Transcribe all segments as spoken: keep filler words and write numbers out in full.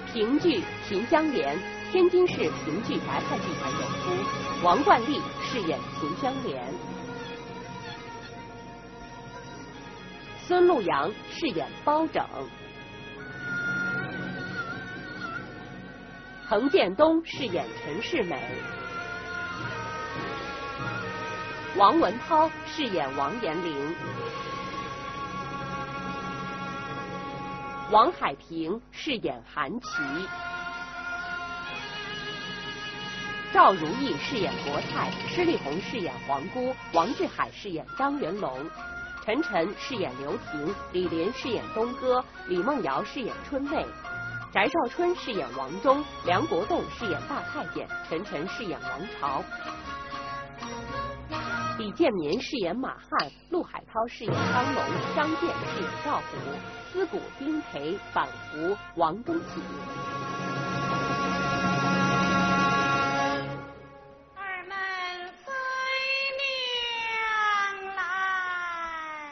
评剧《秦香莲》，天津市评剧白派剧团演出，王冠丽饰演秦香莲，孙路阳饰演包拯，滕建东饰演陈世美，王文涛饰演王延龄，王海平饰演韩琦，赵如意饰演国泰，施丽红饰演皇姑，王志海饰演张元龙，陈晨饰演刘婷，李莲饰演东哥，李梦瑶饰演春妹，翟少春饰演王忠，梁国栋饰演大太监，陈晨饰演王朝，李建民饰演马汉，陆海涛饰演张龙，张健饰演赵虎，思古、丁培、反福、王东启。 儿们随娘来。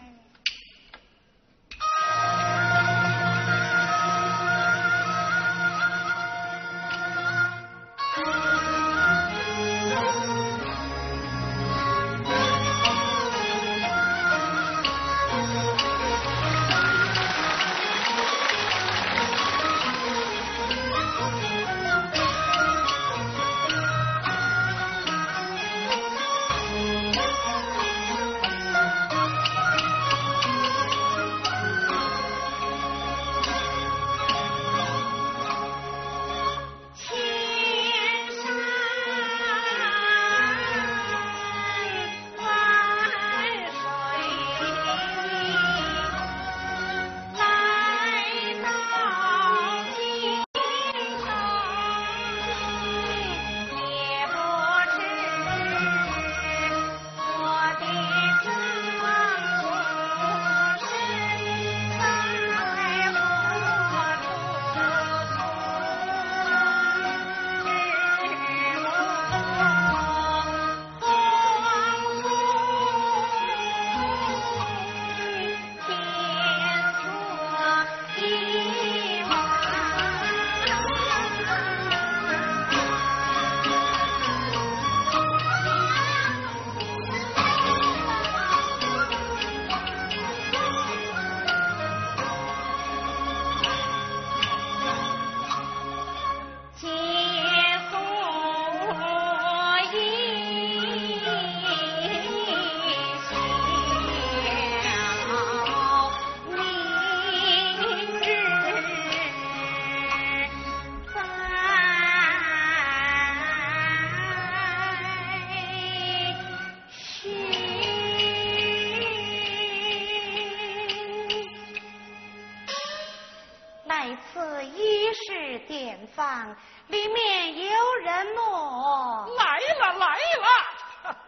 里面有人么？ 来了来了！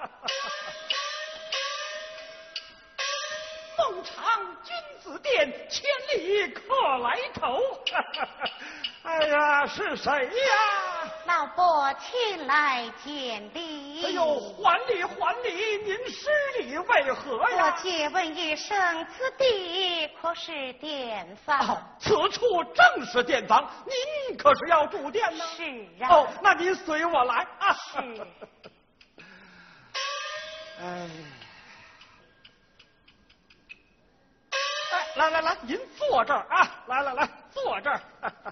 孟尝君子殿，千里客来投。哎呀，是谁呀？ 老伯前来见礼。 哎呦，还礼还礼！您失礼为何呀？ 我借问一声，此地可是殿房？ 哦，此处正是殿房，您可是要住店呢？ 是啊。 哦，那您随我来啊。 是。 哎。哎，来来来，您坐这儿啊！来来来，坐这儿。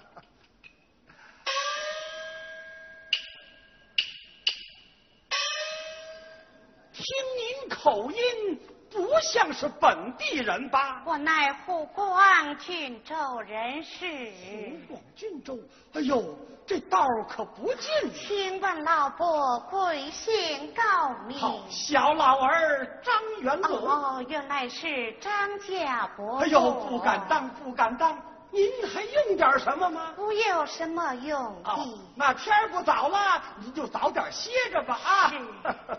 听您口音，不像是本地人吧？ 我乃湖广郡州人士。 湖广郡州，哎呦，这道可不近。 请问老伯贵姓高名？ 好，小老儿张元龙。 哦，原来是张家伯。 哎呦，不敢当，不敢当。您还用点什么吗？ 不有什么用的。 哦，那天不早了，您就早点歇着吧啊。 是。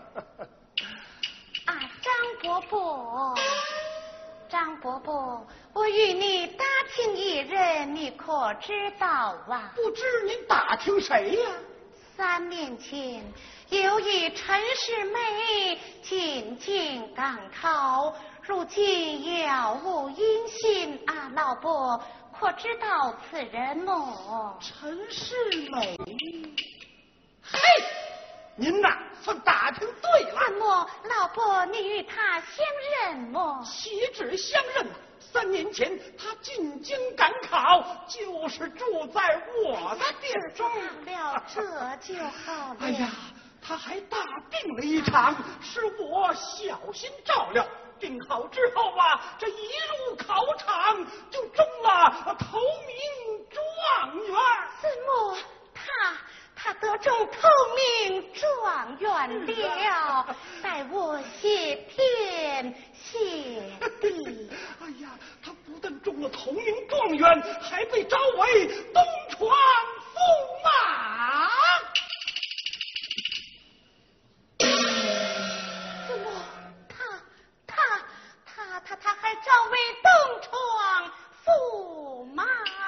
啊，张伯伯，张伯伯，我与你打听一人，你可知道啊？ 不知您打听谁呀？ 三年前有一陈世美进京赶考，如今杳无音信啊，老伯可知道此人么？ 陈世美。嘿，您呐，算打听对了。 怎么，老伯你与他相认么？ 岂止相认啊！三年前他进京赶考，就是住在我的店中。 这了，这就好了。 哎呀，他还大病了一场，是我小心照料。病好之后啊，这一入考场就中了头名状元。 怎么，他他得中头名状元了？待我谢天谢地。 哎呀，他不但中了头名状元，还被招为东床驸马。 怎么，他他他他他还招为东床驸马？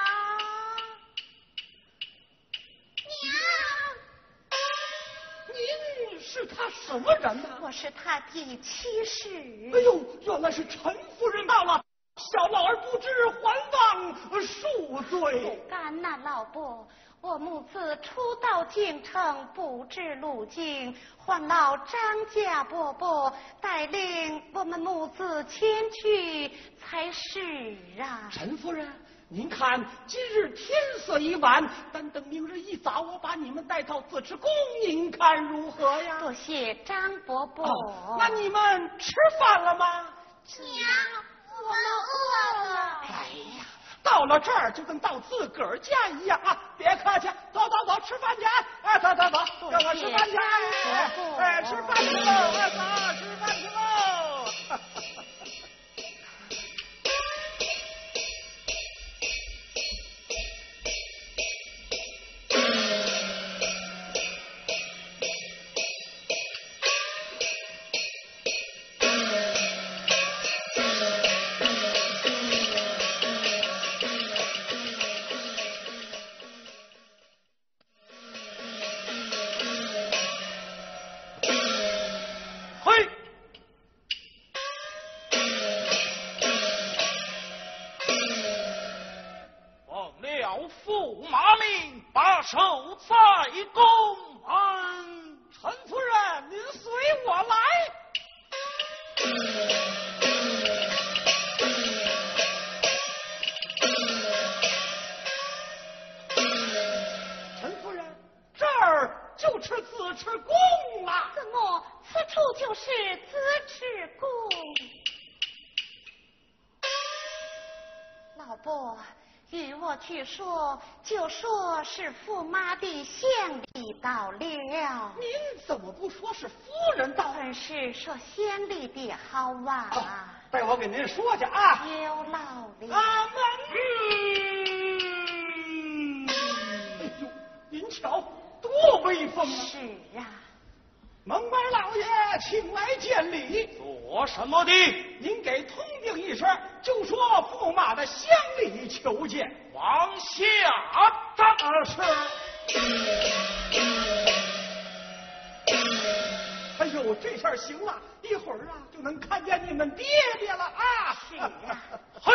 您是他什么人呢？ 我是他的妻室。 哎呦，原来是陈夫人到了，小老儿不知，还望恕罪。 不敢呐，老伯，我母子初到京城，不知路径，还劳张家伯伯带领我们母子前去才是啊。 陈夫人，您看今日天色已晚，但等明日一早，我把你们带到自治宫，您看如何呀？ 多谢张伯伯。 哦，那你们吃饭了吗？ 娘，我们饿了。 哎呀，到了这儿就跟到自个儿家一样啊！别客气，走走走，吃饭去！哎，走走走，跟我吃饭去！哎，哎，吃饭去喽！哎，走，吃饭去喽！守在宫门。陈夫人，您随我来。陈夫人，这儿就是自治宫了。 怎么，此处就是自治宫？老伯，与我去说，就说是驸马的乡里到了。 您怎么不说是夫人到？ 本是说乡里的好啊。 哦，待我给您说去啊。 有劳了。 阿门。哎呦，您瞧，多威风啊！ 是啊。 蒙白老爷，请来见礼。 做什么的？ 您给通禀一声，就说驸马的乡里求见。 往下站。 啊，是。哎呦，这下行了，一会儿啊就能看见你们爹爹了啊！ 是啊。 嘿。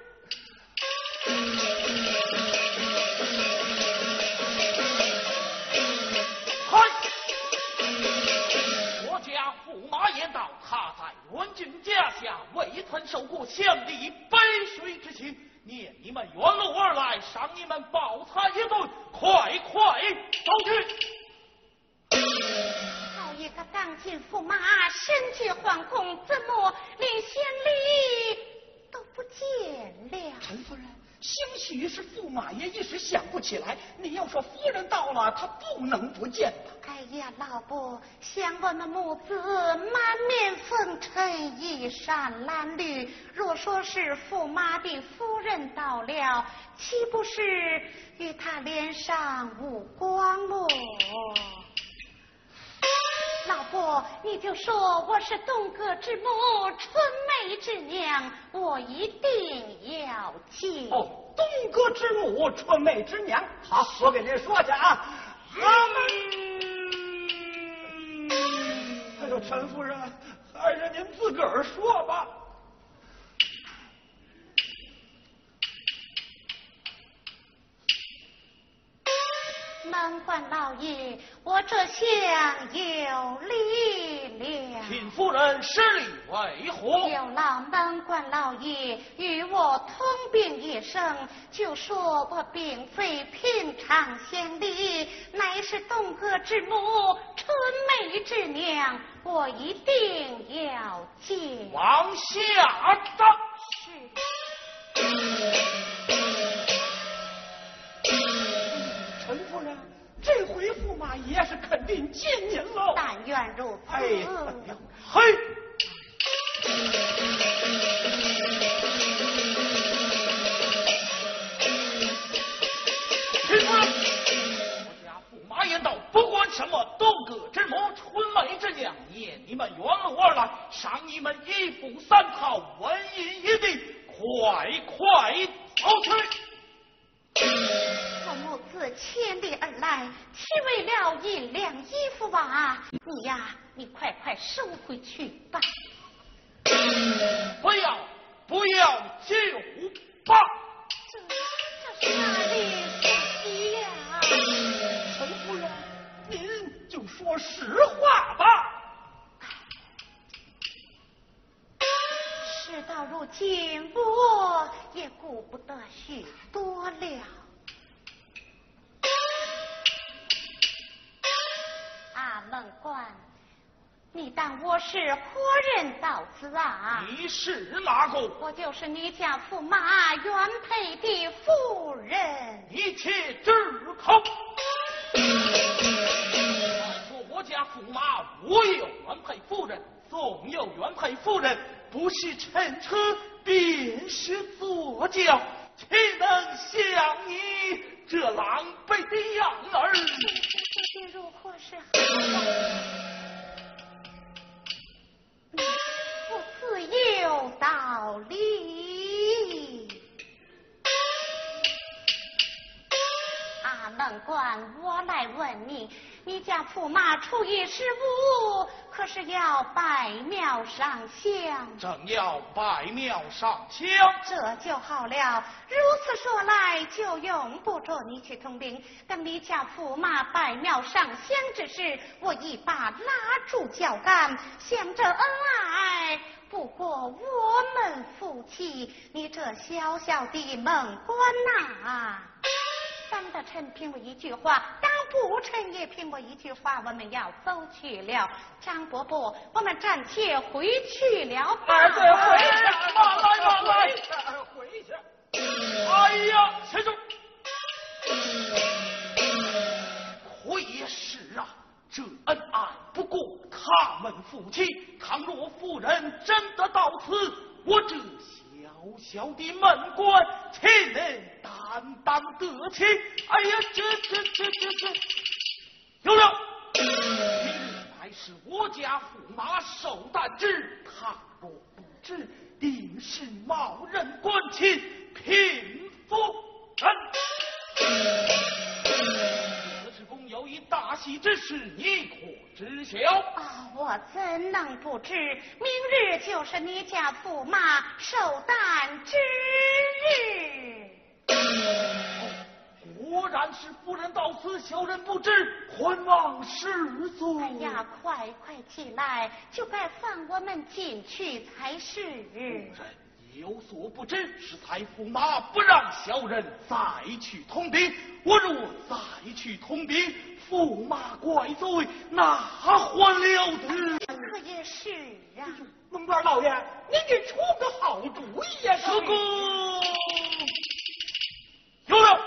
驸马言道，他在元君家下未曾受过乡里杯水之亲，念你们远路而来，赏你们饱餐一顿，快快走去。 好一个当今驸马，身居皇宫，怎么连乡里都不见了？ 陈夫人，兴许是驸马爷一时想不起来，你要说夫人到了，他不能不见吧？ 哎呀，老伯，想我们母子满面风尘，衣衫褴褛，若说是驸马的夫人到了，岂不是与他脸上无光哦？老伯，你就说我是东阁之母，春梅之娘，我一定要见。 哦，东阁之母，春梅之娘。好，我给您说去啊。阿门。哎呦，陈夫人，还是您自个儿说吧。 门关老爷，我这厢有礼了。 请夫人施礼为何？ 有劳门关老爷与我通禀一声，就说我并非平常乡里，乃是东阁之母春梅之娘，我一定要见。 往下走。 是。 陈夫人，这回驸马爷是肯定见您喽。 但愿如此。 哎呀， 嘿。秦夫人，我家驸马言道，不管什么东阁之母、春梅之娘，念你们原路而来，赏你们一步三套，文银一地，快快走去。 我母子千里而来，岂为了银两衣服啊？你呀，你快快收回去吧。 不要，不要救吧！ 这这是哪里是急呀？ 陈夫人，您就说实话吧。 事到如今，我也顾不得许多了。啊，门官，你当我是活人道子啊？ 你是哪个？ 我就是你家驸马原配的夫人。 你且止口！再说我家驸马我有原配夫人，纵有原配夫人，不是乘车便是坐轿，岂能像你这狼狈的样儿？ 究竟如何是好？不自有道理。啊，门官，我来问你，你家驸马出于失误，可是要拜庙上香？ 正要拜庙上香， 这就好了。如此说来，就用不着你去通禀。等你家驸马拜庙上香之时，我一把拉住脚杆，想着恩爱。不过我们夫妻，你这小小的门官呐、当得成凭我一句话，当不成也凭我一句话，我们要走去了。张伯伯，我们暂且回去了吧。 哎，对，回去， 慢来慢来， 回去。 哎呀，先生，可也是啊，这恩爱不过他们夫妻，倘若夫人真的到此，我这小小的门官岂能担当得起？哎呀，这这这这这，有了！今日乃是我家驸马寿诞之，倘若不知，定是冒人官亲，贫夫人。此事公有一大喜之事，你可知晓？ 啊、我怎能不知？明日就是你家驸马寿诞之日。 果然是夫人到此，小人不知，还望师尊。 哎呀，快快起来，就该放我们进去才是。 夫人有所不知，是才驸马不让小人再去通禀。我若再去通禀，驸马怪罪，哪还了得？ 可也是啊。 门官老爷，您给出个好主意呀！ 师公，有了。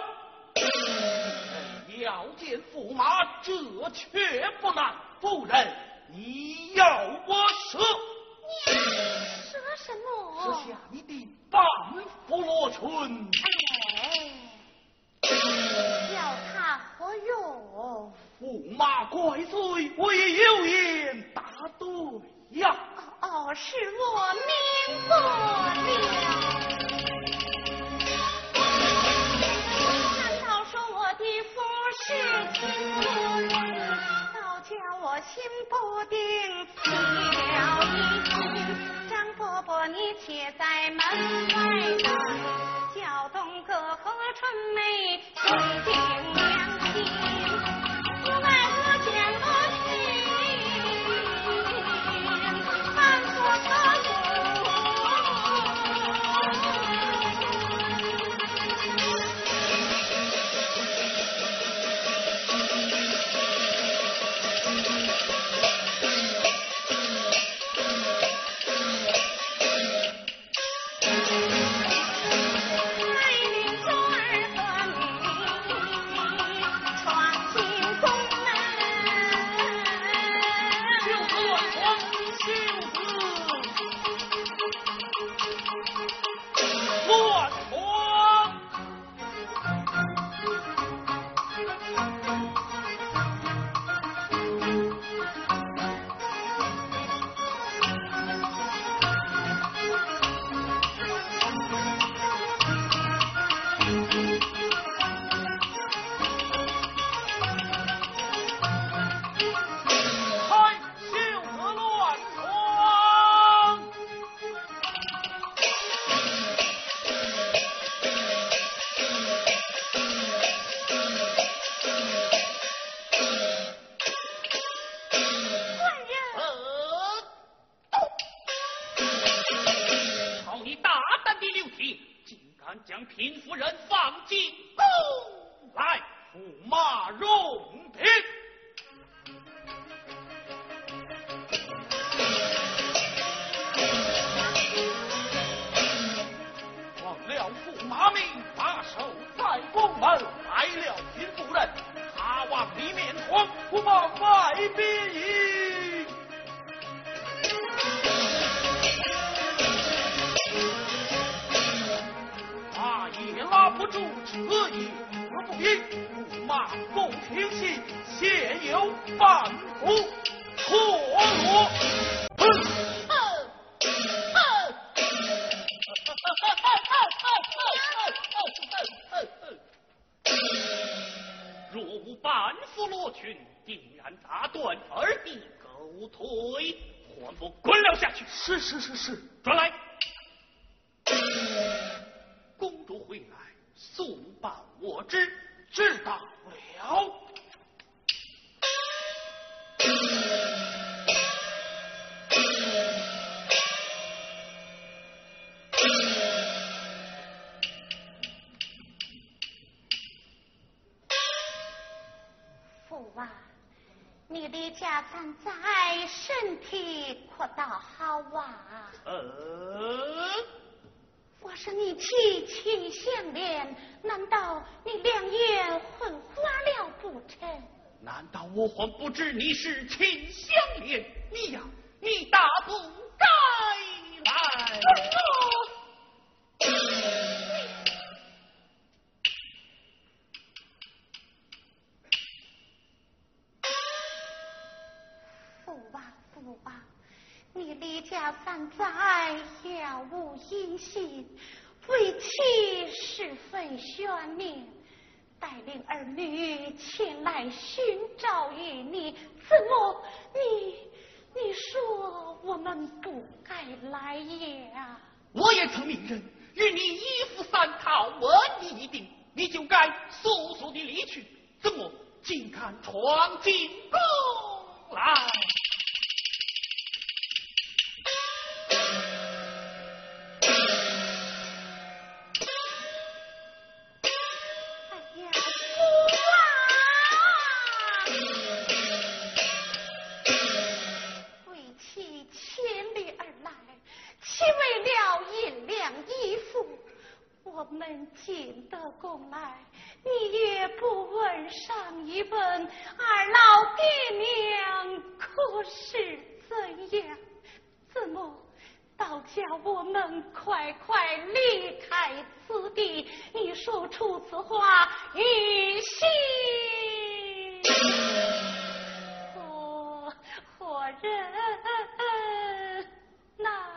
要见驸马，这却不难。夫人，你要我舍？ 你舍什么？ 舍下你的半幅罗裙。 哎，要他何用？ 驸马怪罪，我也有言答对呀。 哦，是我明白了。是情倒叫我心不定，了一心。张伯伯，你且在门外等，叫东哥和春梅心定良心。 门来了秦夫人，他望你面孔，不妨外别矣。他也拉不住这一何不因不骂不听信，现有半途错落。若无半副罗裙，定然打断二弟狗腿，还不滚了下去！ 是是是是， 转来。公主回来，速报我知，知道了。 父啊，你的家三在，身体可倒好啊？ 呃。 我说你妻妻相恋，难道你两眼昏花了不成？ 难道我还不知你是亲相恋？你呀，你大不该来。 父啊父啊，你离家三载，杳无音信，为妻十分悬念，带领儿女前来寻找于你，怎么你你说我们不该来也啊？ 我也曾命人与你一夫三套，问你一定，你就该速速的离去，怎么竟敢闯进宫来？ 我们进得宫来，你也不问上一问，二老爹娘可是怎样？怎么倒叫我们快快离开此地？你说出此话，于心何何人呐？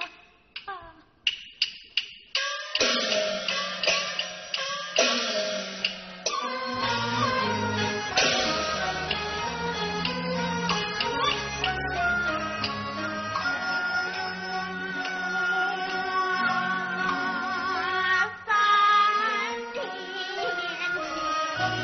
三年前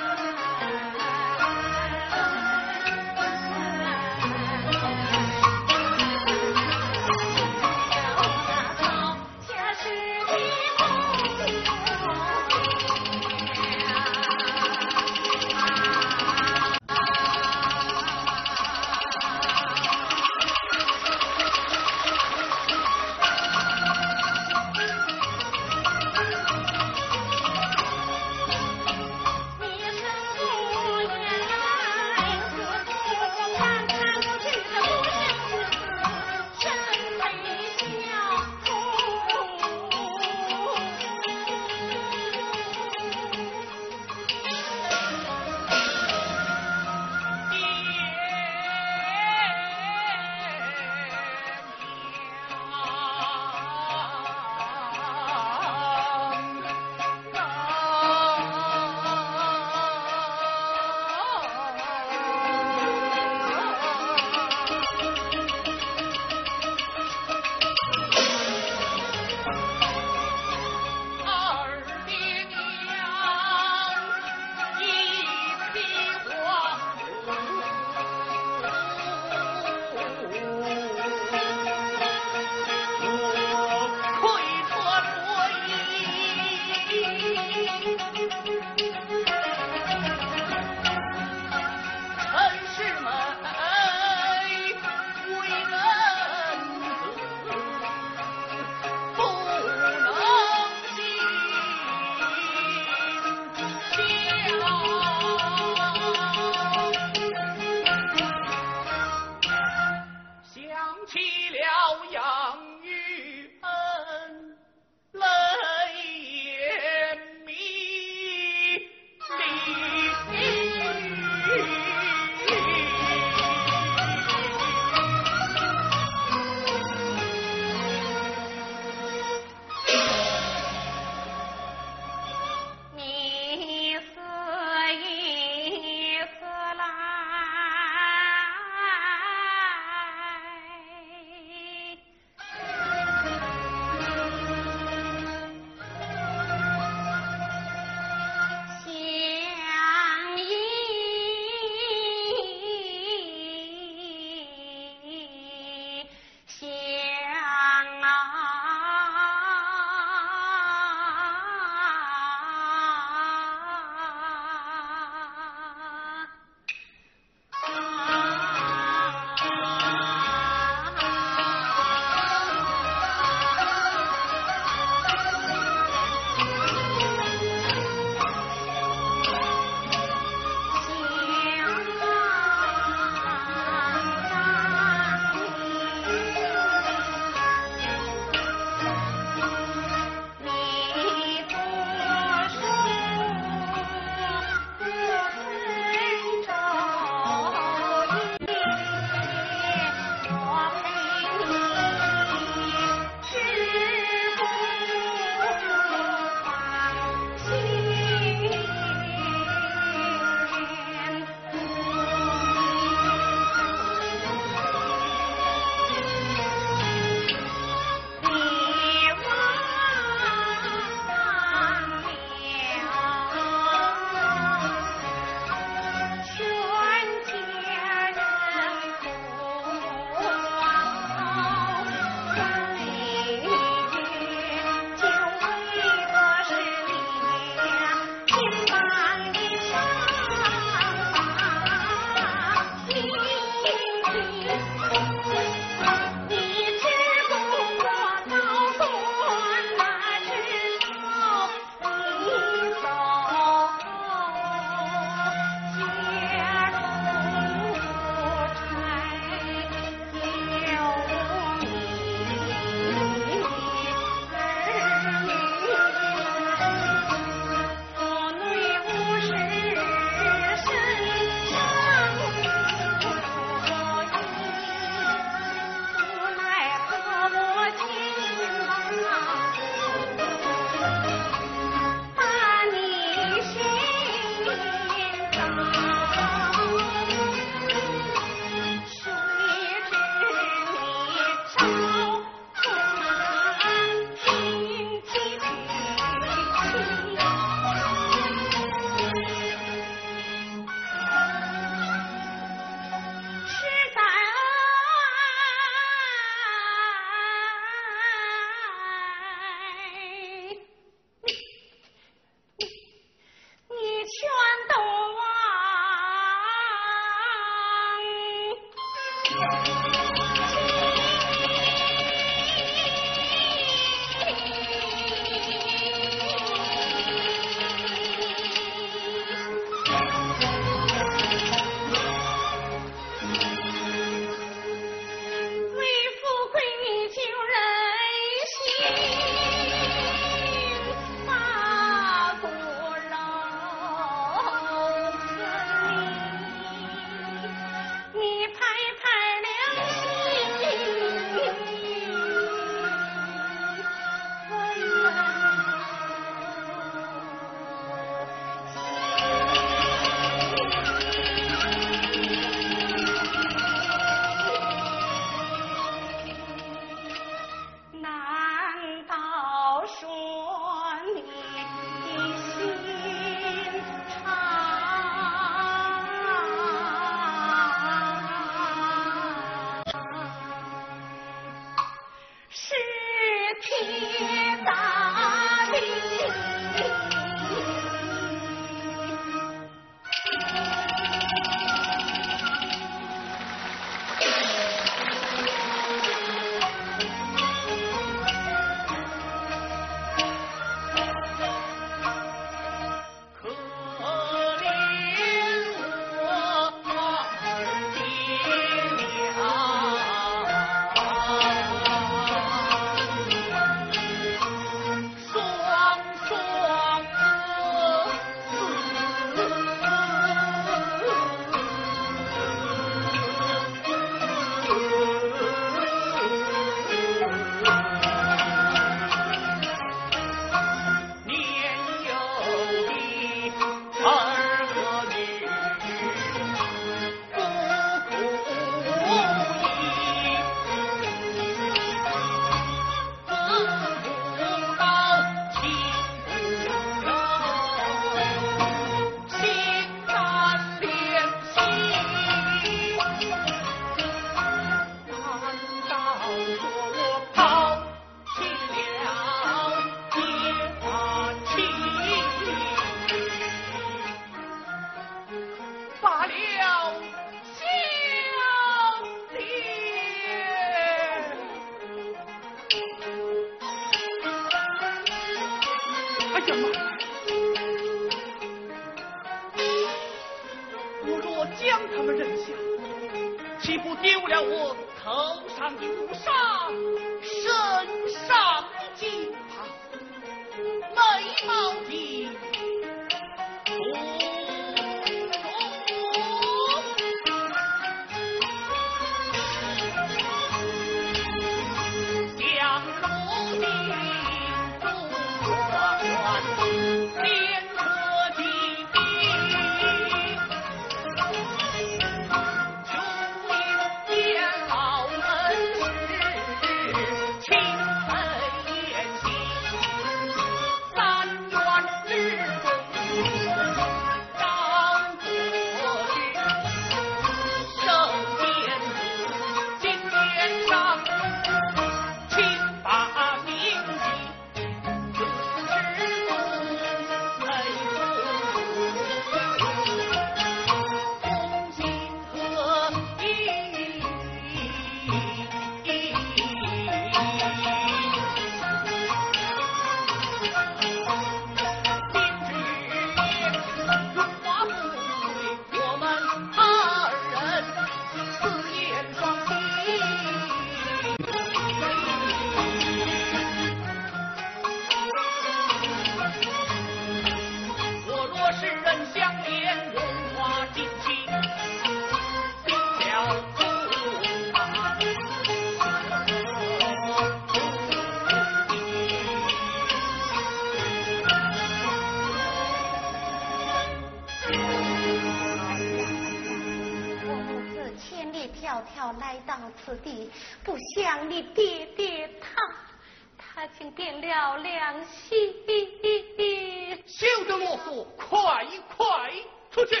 此地，不想你爹爹他，他竟变了良心。 休得啰嗦，快快出去！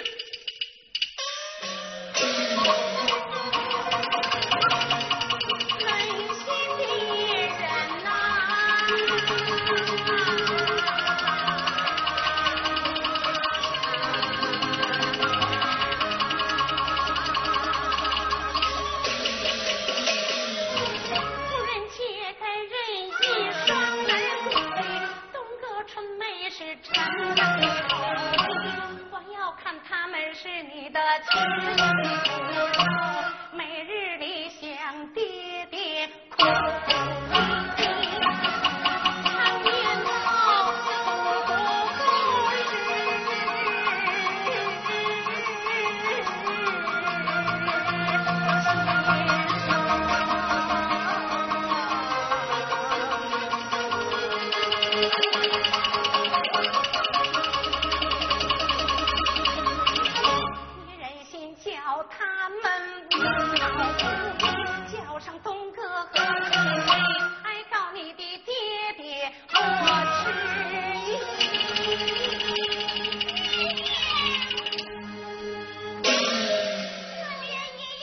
狠心的人呐！夫人解开人衣，双儿归，东阁春梅是真的。我要看他们是你的亲属，每日里想爹爹哭。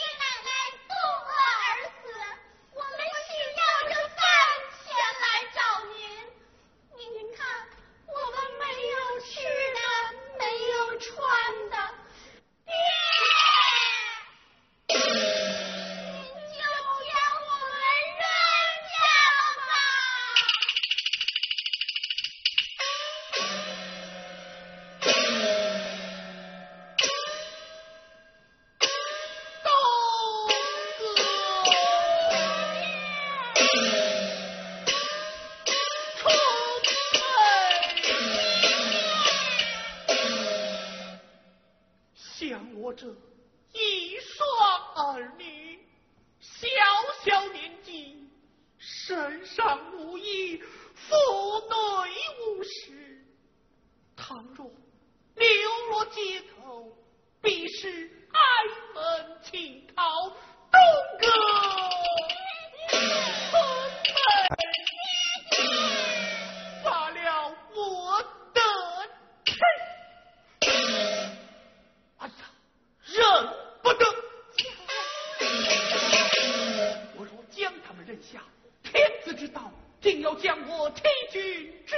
找这一双儿女，小小年纪，身上无衣，腹内无食，倘若流落街头，必是哀门倾巢，东阁分门，罢了我的臣。哎呀，忍不得！我若将他们扔下，天子之道定要将我提军之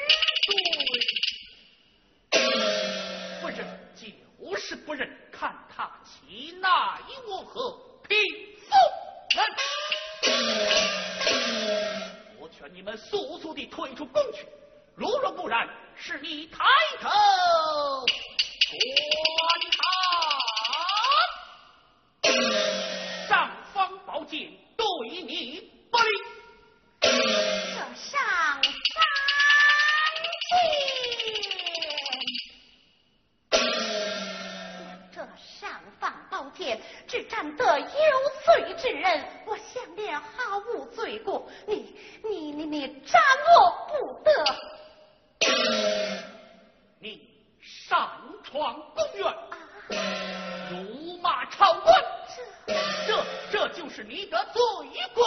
罪。不忍就是不忍，看他其奈我何？匹夫人！我劝你们速速地退出宫去，如若不然，是你抬头观察，上方宝剑对你不利。 这上三剑，这上方宝剑只斩得有罪之人，我想了毫无罪过，你你你你斩我不得。 你擅闯宫院，辱骂朝官，这这就是你的罪过。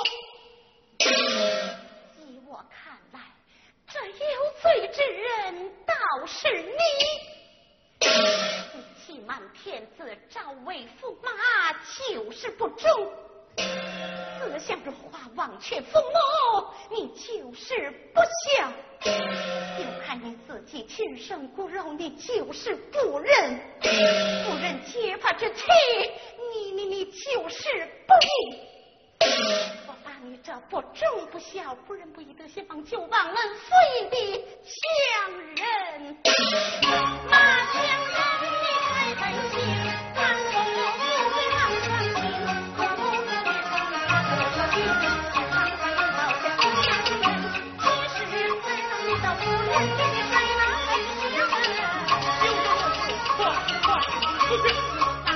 依我看来，这有罪之人倒是你。你欺瞒天子，朝为驸马，就是不忠；思想如花，忘却父母，你就是不孝。又看你自己亲生骨肉，你就是不仁；不仁结发之妻，你你你就是不义。我把你这不忠不孝、不仁不义的先王就忘恩负义的强人，马强人你太狠心，当我不会忘双心，我不会忘双心，先王才能到这欧阳人，其实才能遇到不仁的你在哪里去问？ 快快出去！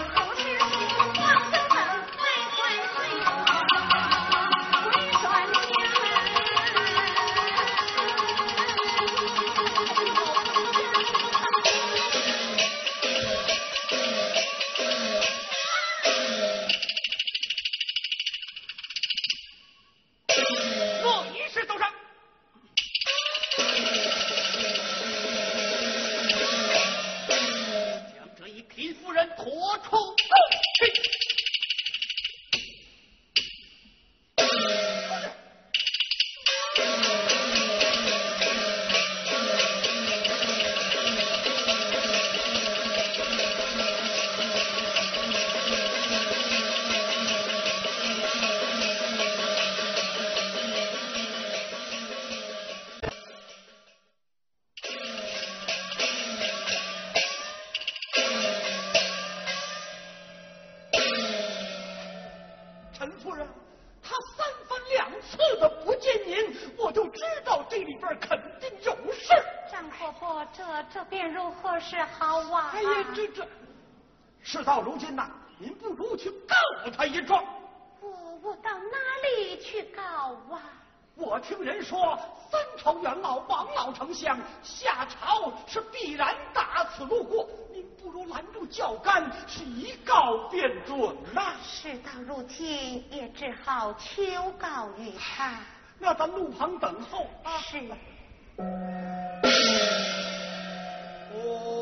是好啊！ 哎呀，这这，事到如今呐、啊，您不如去告他一状。 我我到哪里去告啊？ 我听人说，三朝元老王老丞相下朝是必然大此路过，您不如拦住教杆，是一告便准呐、啊。 事到如今，也只好求告于他。 那咱路旁等候啊。 是。 哦。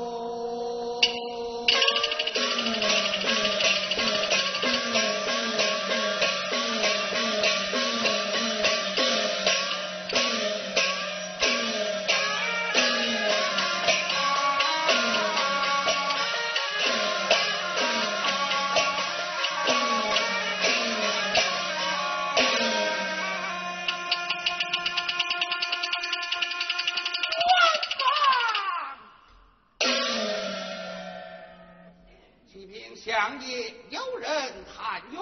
相爷有人喊冤，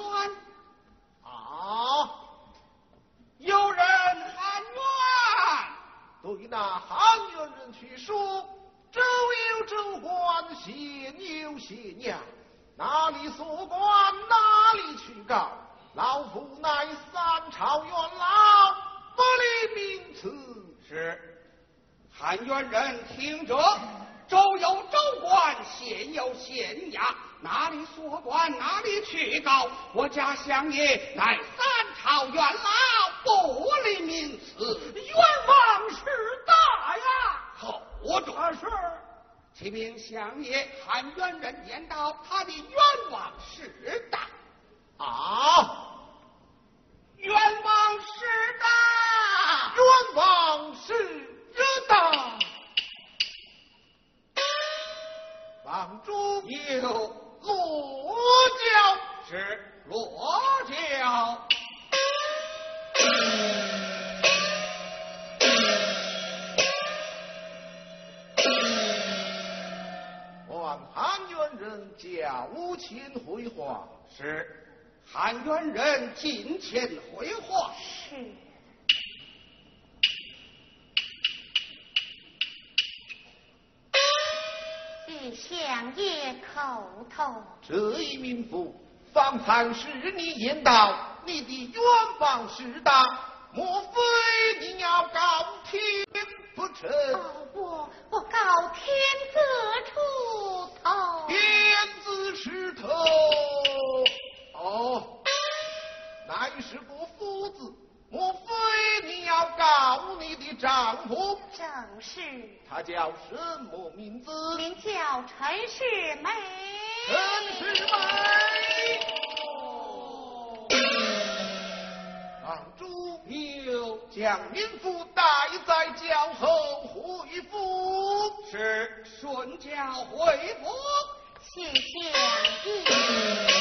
啊，有人喊冤， 对那喊冤人去说，周有周欢，谢牛谢娘， 哪里所管哪里去告，老夫乃三朝元老，不理名词。 是，汉元人听着，州有州官，县有县衙，哪里所管哪里去告。我家乡爷乃三朝元老，不理名词。 冤枉是大呀！ 好着是。启禀相爷，汉元人言道，他的冤枉是大。 啊！ 冤枉是大， 冤枉是大。房主有落轿， 是落轿。 望汉元人驾无前回话。 是，汉元人进前回话。 是。据相爷口头， 这一民妇方才是你言道，你的冤枉是大，莫非你要告天不成？ 哦，我我告天子出头。 天子是头。哦，乃是个夫子，莫非你要告你的丈夫？ 正是。 他叫什么名字？ 名叫陈世美。 陈世美。堂主有将民妇带在轿后回府。 是，顺轿回府。 谢相爷。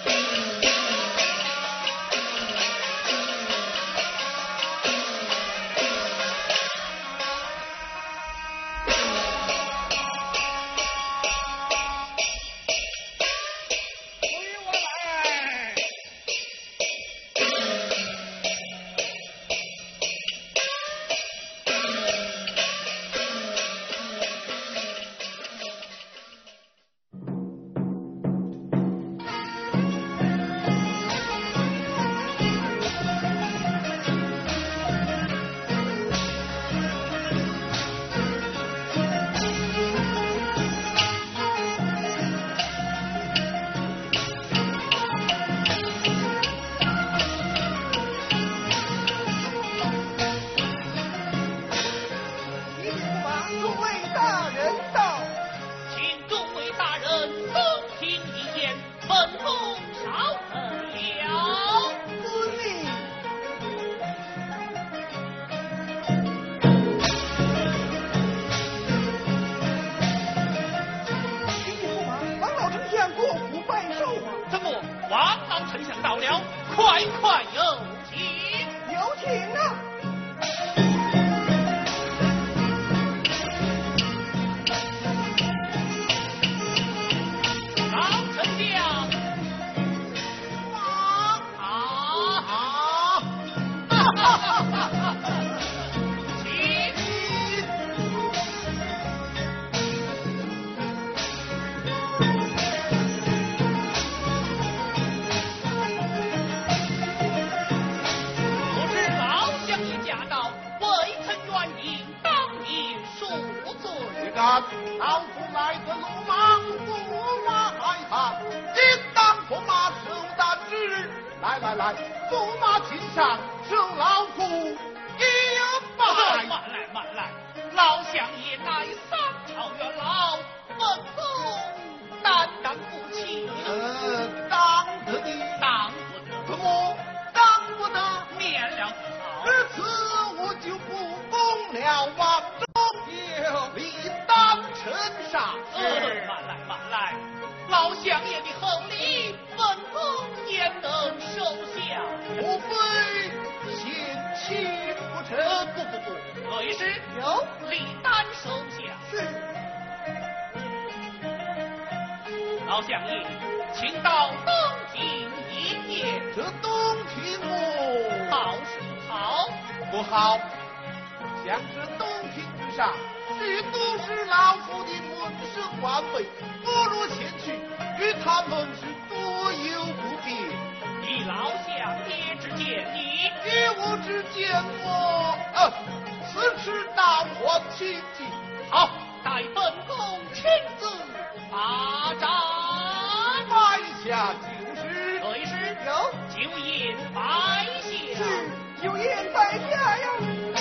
老夫来自鲁莽，驸马害怕，应当驸马受担之日。来来来，驸马请上，受老夫一拜。 慢来慢来，老相爷乃三朝元老，本宫担当不起。 呃，当得的， 当不得。 怎么当不得？ 免了自讨。 如此我就不恭了王中，理当呈上。 呃，慢来慢来，老相爷的厚礼，本宫焉能收下？ 莫非嫌弃不成？ 呃，不不不，为师有理当收下。 是。 老相爷，请到东庭一夜。 这东庭哦， 好是好， 不好。 想这东庭之上，只都是老夫的门生晚辈，不如前去与他们是多有不便。 以老相爷之见，你与我之见我，呃，此时当还亲近。 好，待本宫亲自发展。 摆下就是。 对是有酒宴摆下。 是有宴摆下呀。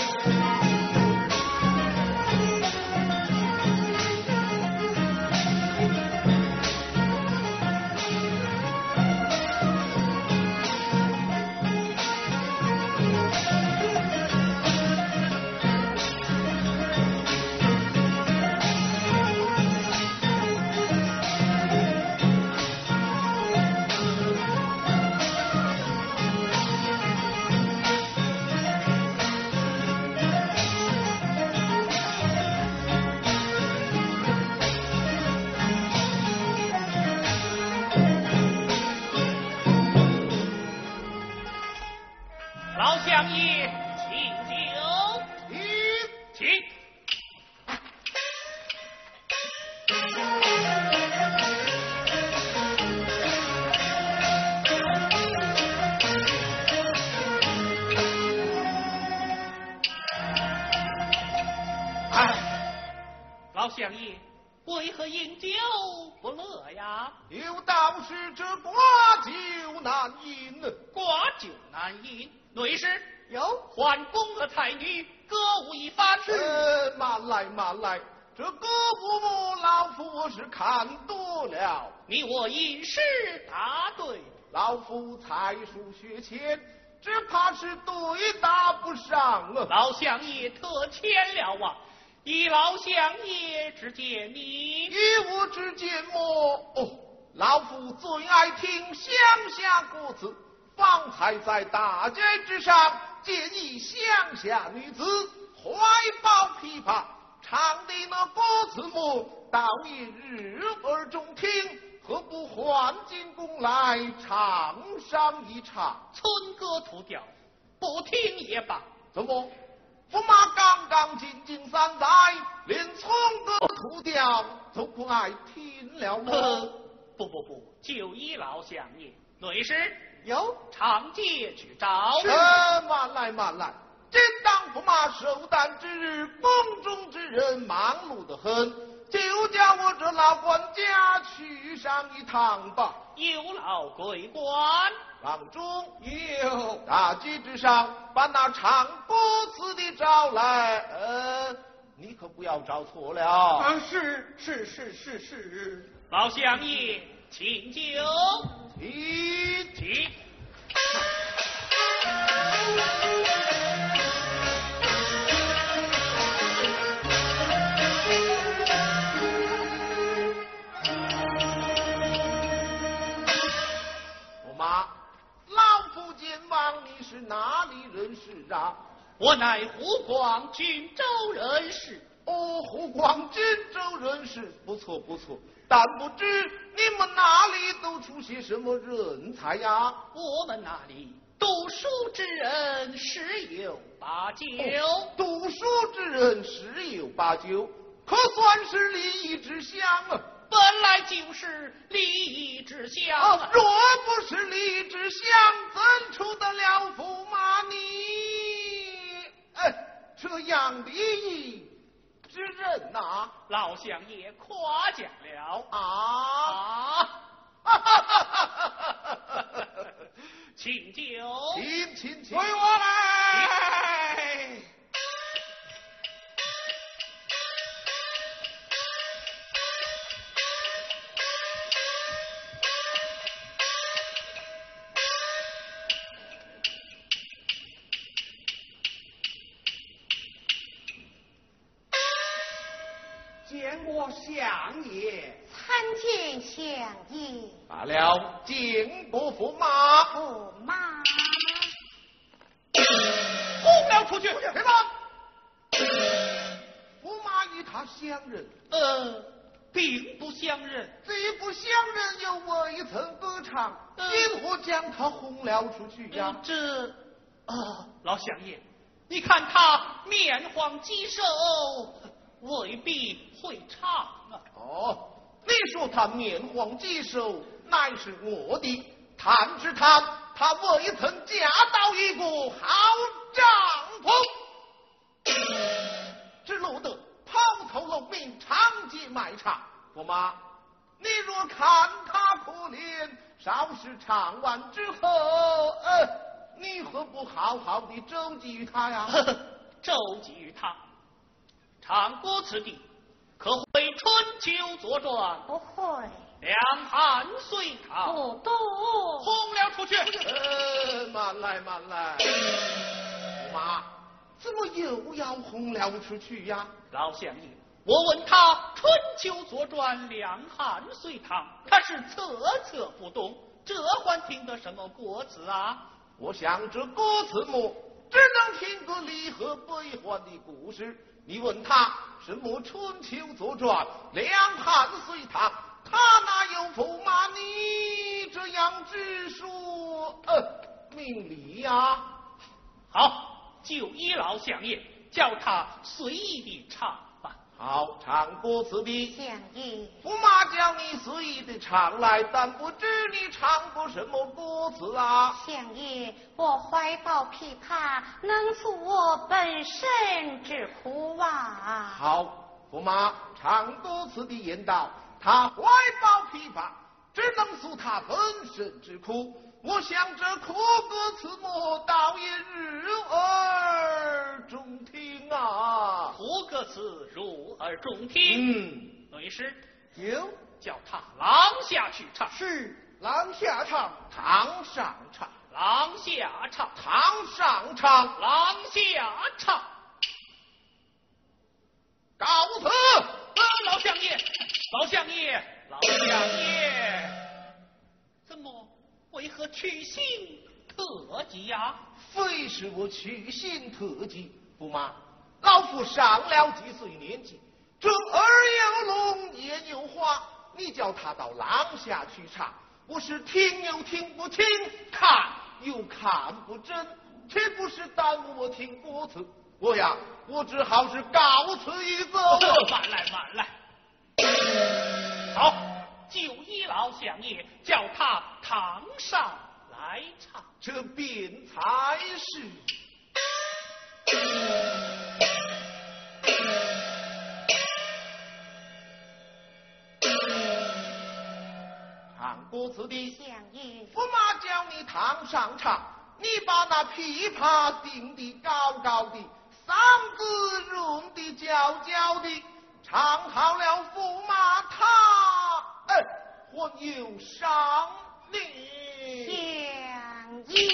老相爷，请酒。 请请。哎，老相爷，为何饮酒不乐呀？ 有道是这寡酒难饮， 寡酒难饮。内侍有换宫和才女歌舞一番。 呃，慢来慢来，这歌舞老夫我是看多了。 你我饮食答对， 老夫才疏学浅，只怕是对答不上啊。 老相爷特欠了啊！以老相爷之见，你以我之见么？哦，老夫最爱听乡下歌词。方才在大街之上见一乡下女子怀抱琵琶，唱的那歌词么，倒也日耳中听，何不换进宫来唱上一唱？ 村歌土调，不听也罢。 怎么？驸马刚刚进京三载，连村歌土调都不爱听了吗？ 不不不，就依老相爷，内侍有长街去找。 呃，慢来慢来，正当驸马寿诞之日，宫中之人忙碌得很，就叫我这老管家去上一趟吧。 有劳贵官。 郎中有大街之上把那唱歌词的找来，呃，你可不要找错了。 啊，是是是是是。 老相爷，请酒。 请请。 驸马，老夫见望你是哪里人士啊？ 我乃湖广郡州人士。 哦，湖广荆州人士，不错不错，但不知你们哪里都出些什么人才呀？ 我们那里读书之人十有八九。 哦，读书之人十有八九，可算是礼义之乡啊！ 本来就是礼义之乡啊啊！ 若不是礼义之乡，怎出得了驸马你哎这样礼义之人呐、啊？ 老相爷夸奖了啊！ 请酒， 请请请， 随我来。见过相爷， 参见相爷。 罢了，敬不驸马。 驸马， 轰了出去！别忙。驸马与他相认， 呃，并不相认。 既不相认，又未曾歌唱，因何将他轰了出去呀？ 这啊，老相爷， 你看他面黄肌瘦，未必会唱啊。 哦，你说他面黄肌瘦，乃是我的探知他，他未曾嫁到一个好丈夫，只落得抛头露面，长街卖唱。驸马，你若看他可怜，稍事唱完之后，呃，你何不好好的周济于他呀？ 周济于他，唱歌此地可会春秋左转？ 不会， 两汉隋唐， 不多。 轰了出去！ 呃，慢来慢来，驸马，怎么又要轰了出去呀？ 老相爷，我问他春秋左转，两汉隋唐，他是侧侧不懂，这还听得什么歌词啊？ 我想这歌词么，只能听个离合悲欢的故事。你问他什么春秋左转，两汉隋唐，他哪有驸马你这样直说呃明理呀？ 好，就依老相爷，叫他随意地唱吧。 好，唱歌词的相爷， 驸马叫你随意的唱来，但不知你唱过什么歌词啊？ 相爷，我怀抱琵琶，能诉我本身之苦啊。 好，驸马唱歌词的言道，他怀抱琵琶，只能诉他本身之苦。我想这苦歌词莫倒也日耳中听啊。 苦歌词入耳中听。 嗯， 女士， 有叫他廊下去唱。 是廊下唱，堂上唱， 廊下唱， 堂上唱， 廊下唱。 告辞。 呃，老相爷，老相爷，老相爷，怎么？为何取信特辑呀？ 非是我取信特辑，驸马，老夫上了几岁年纪，这耳有聋，眼有花，你叫他到廊下去唱，我是听又听不听，看又看不真，岂不是耽误我听歌词？我呀，我只好是告辞一走。 慢来慢来，好。就依老相爷，叫他堂上来唱， 这便才是。唱歌词的相爷， 驸马叫你堂上唱，你把那琵琶定得高高的，嗓子润得焦焦的，唱好了驸马他。哎，还有赏你。 相爷。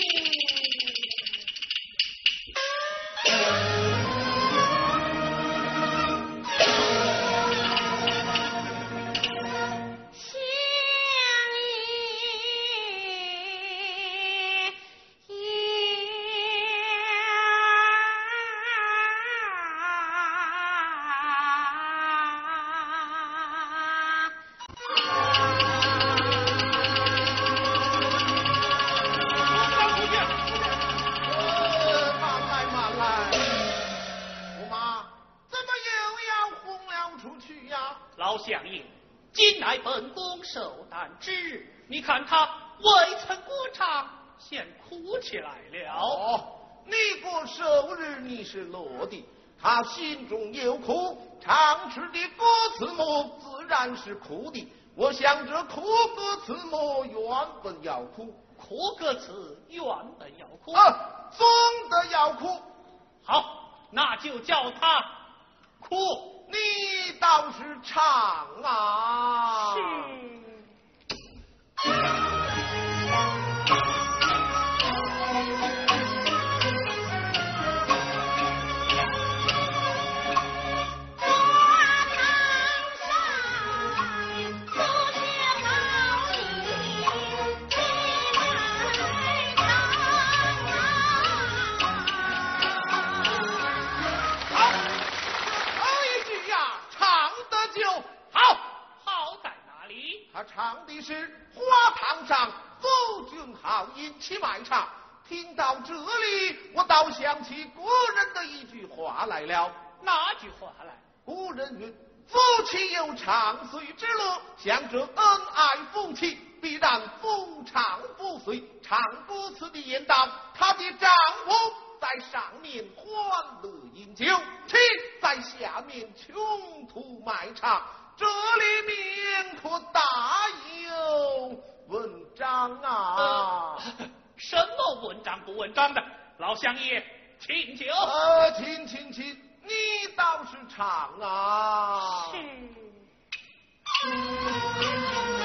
今乃本宫寿诞之日，你看他未曾歌唱，先哭起来了。 哦，你过寿日你是乐的，他心中有苦，唱出的歌词么自然是哭的。我想这苦歌词么原本要哭， 苦歌词原本要哭啊，总得要哭。 好，那就叫他哭。 你倒是唱啊！ 是。 他唱的是花堂上，夫君好饮气卖唱， 听到这里，我倒想起古人的一句话来了。 哪句话来？ 古人云：夫妻有长岁之乐，想着恩爱夫妻，必然夫长妇随。唱歌词的言道，她的丈夫在上面欢乐饮酒，妻在下面穷途卖茶，这里面可大有文章啊！ 呃、什么文章不文章的？老乡爷，请酒。 呃，请请请，你倒是唱啊！ 是。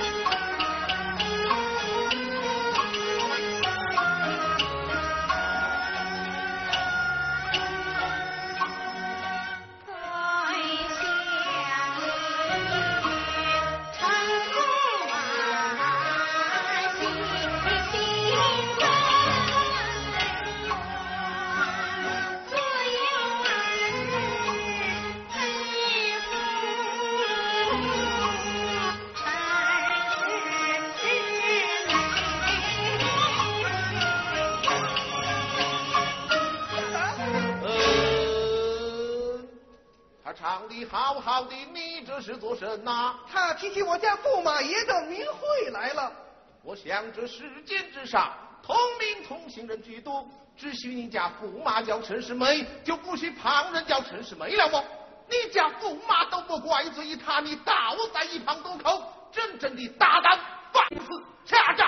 唱的好好的，你这是做甚呐？ 他提起我家驸马爷的名讳来了。 我想这世间之上，同名同姓人居多，只许你家驸马叫陈世美，就不许旁人叫陈世美了么？你家驸马都不怪罪于他，你倒在一旁堵口，真正的大胆放肆下账！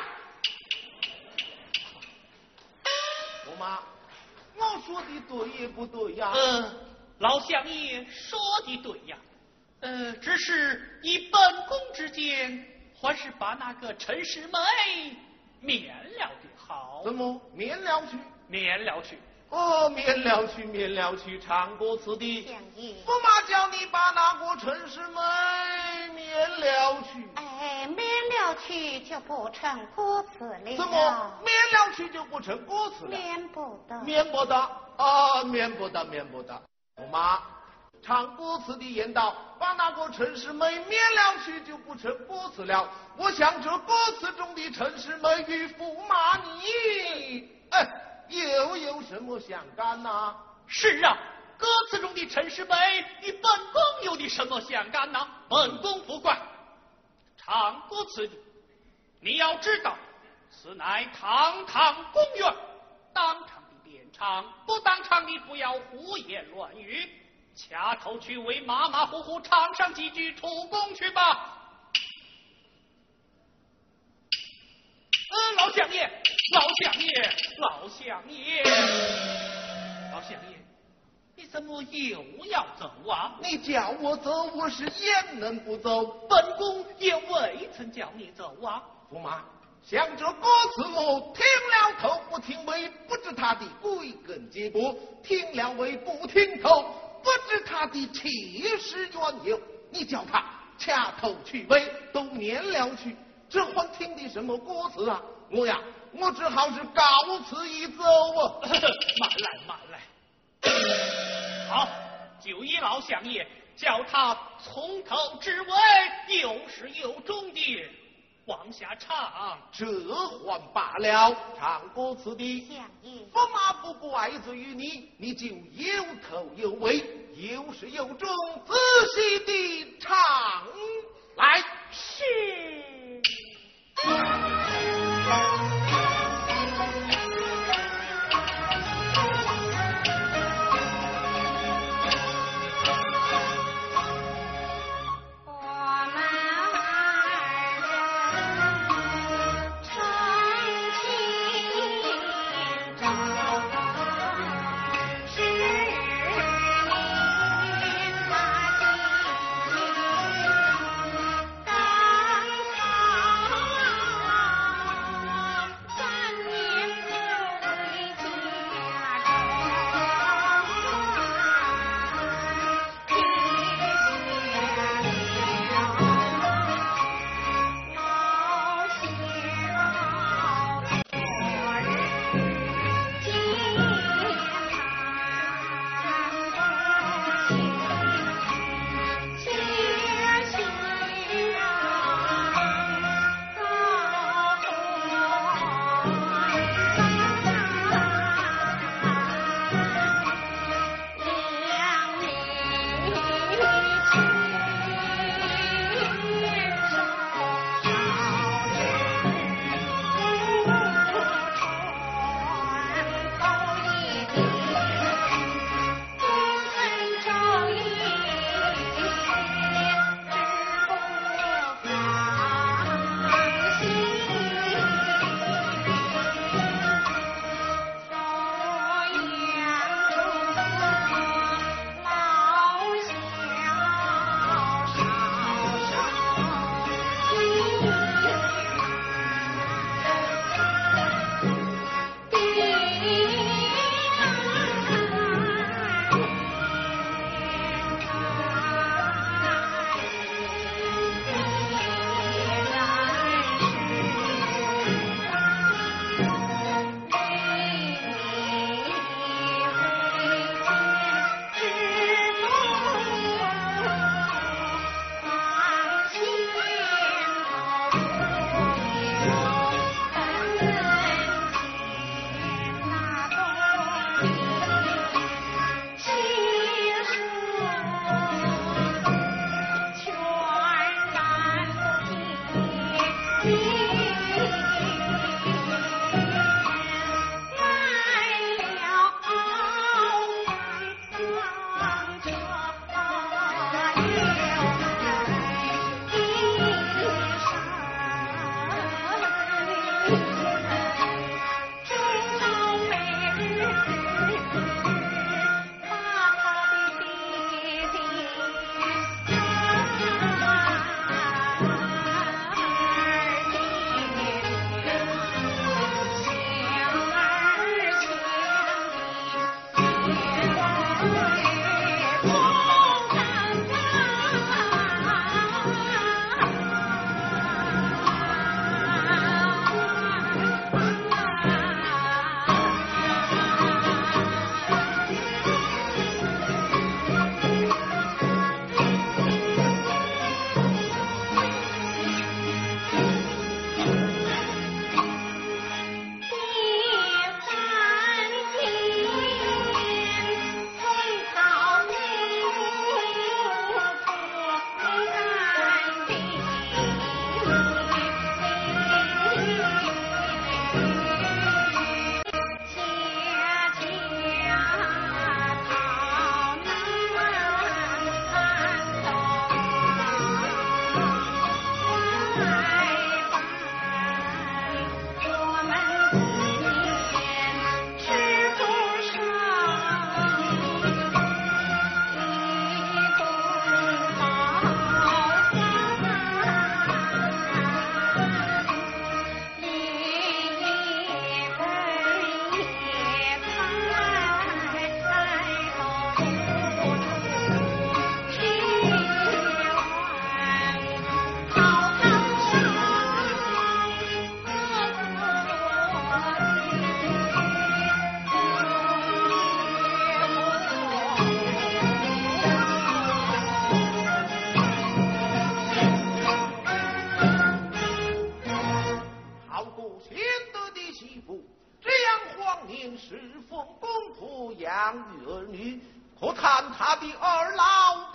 驸马，我说的对也不对呀？ 呃，老乡爷说的对呀。呃，只是以本宫之见，还是把那个陈世美免了的好。 怎么免了去？ 免了去。 哦，免了去，免了去，唱歌词的。 相爷， 驸马叫你把那个陈世美免了去。 哎，免了去就不成歌词了。 怎么免了去就不成歌词了？ 免不得。 免不得啊，免不得，免不得。驸马，唱歌词的言道，把那个陈世美免了去就不成歌词了。我想这歌词中的陈世美与驸马你，哎，又有什么相干呐、啊？ 是啊，歌词中的陈世美与本宫有的什么相干呢？本宫不管。唱歌词的，你要知道，此乃堂堂公园，当场的便唱，不当场的不要胡言乱语，掐头去尾，马马虎虎唱上几句，出宫去吧。呃，老乡爷，老乡爷，老乡爷，老乡爷，你怎么又要走啊？ 你叫我走，我是焉能不走？ 本宫也未曾叫你走啊。 驸马，像这歌词我听了头不听尾，不知他的归根结果；听了尾不听头，不知他的起始缘由。你叫他掐头去尾，都免了去。这还听的什么歌词啊？我呀，我只好是告辞一走啊！ 慢来，慢来。好，就依老乡爷叫他从头至尾，有始有终的往下唱。 这还罢了，唱歌词的相爷， 驸马不怪罪于你，你就有头有尾，有始有终，仔细的唱来。 是。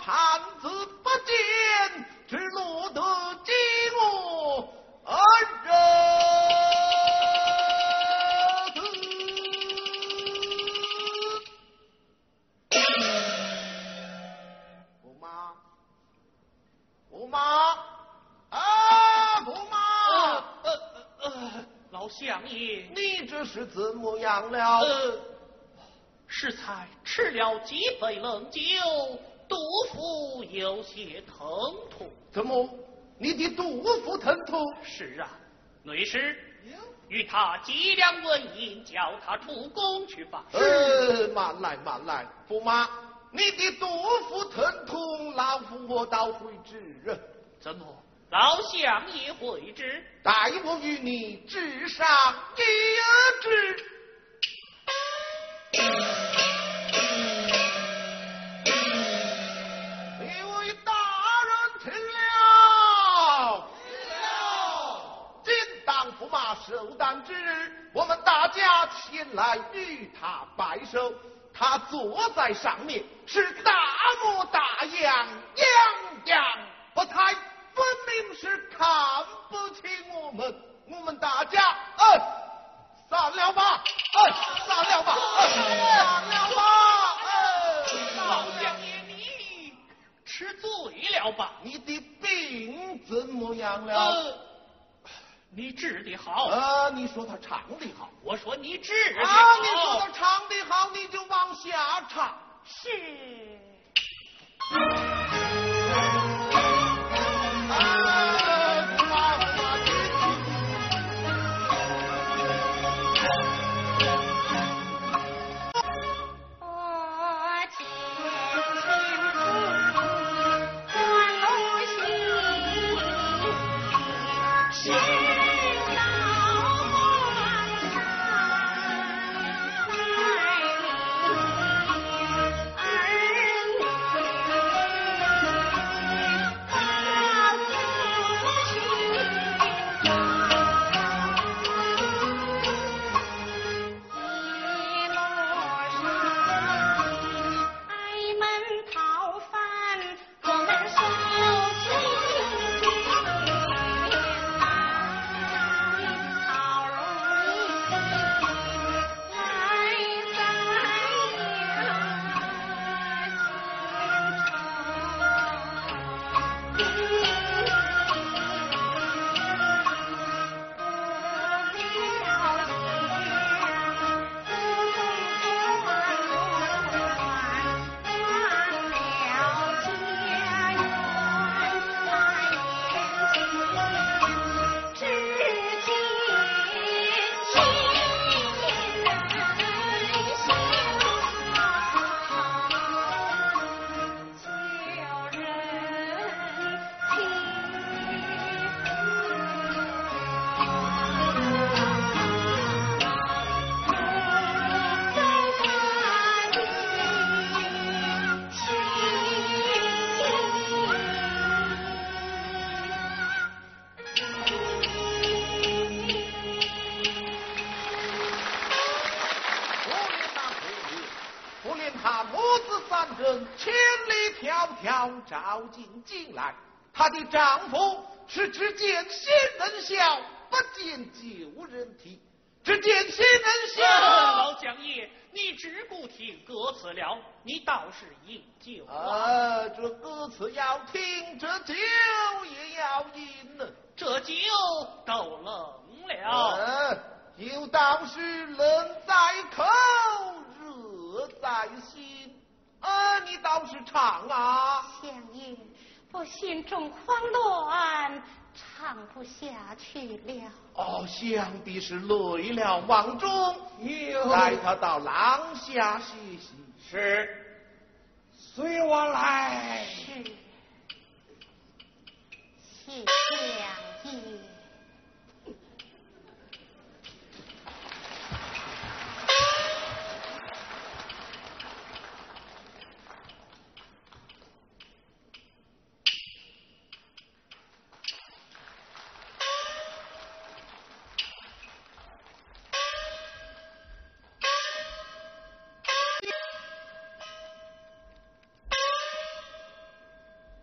叛子不见，只落得今我二人。驸马，驸马，啊，驸马！ 呃呃呃，老相爷， 你这是怎么样了？ 呃，适才吃了几杯冷酒，肚腹有些疼痛。 怎么，你的肚腹疼痛？ 是啊，内侍与他计量问银，叫他出宫去吧。 呃，慢来慢来，驸马，你的肚腹疼痛，老夫我倒会治。 怎么，老相爷会知？ 待我与你治上一治。各位大人听了，今当驸马寿诞之日，我们大家前来与他拜寿。他坐在上面，是大模大样，样样不太。分明是看不起我们，我们大家，嗯，散了吧，嗯，散了吧，嗯，散了吧，嗯。 老相爷，你吃醉了吧？ 你的病怎么样了？ 呃，你治得好。 啊，你说他唱得好， 我说你治得好。 啊，你说他唱得好，你就往下唱。 是。 千里迢迢召进京来，她的丈夫是只见新人笑，不见旧人啼。只见新人笑， 老将爷，你只顾听歌词了，你倒是饮酒啊！这歌词要听，这酒也要饮呢。 这酒都冷了， 啊，酒倒是冷在口，热在心。啊，你倒是唱啊！ 相爷，我心中慌乱，唱不下去了。 哦，想必是累了望中，带他到廊下歇息。 是，随我来。 是，谢相爷。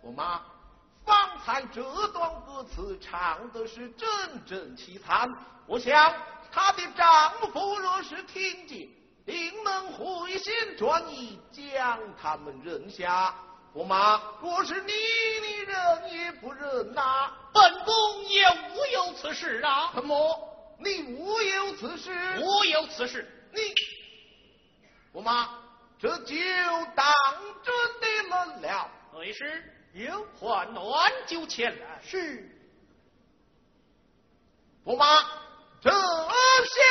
驸马，方才这段歌词唱的是真真凄惨，我想她的丈夫若是听见，定能回心转意，将他们认下。驸马，若是你，你忍也不忍呐、啊。 本宫也无有此事啊。 什么？你无有此事？ 无有此事。 你，驸马，这就当真的论了。 为师有话暖酒前来。 是。驸马，这厢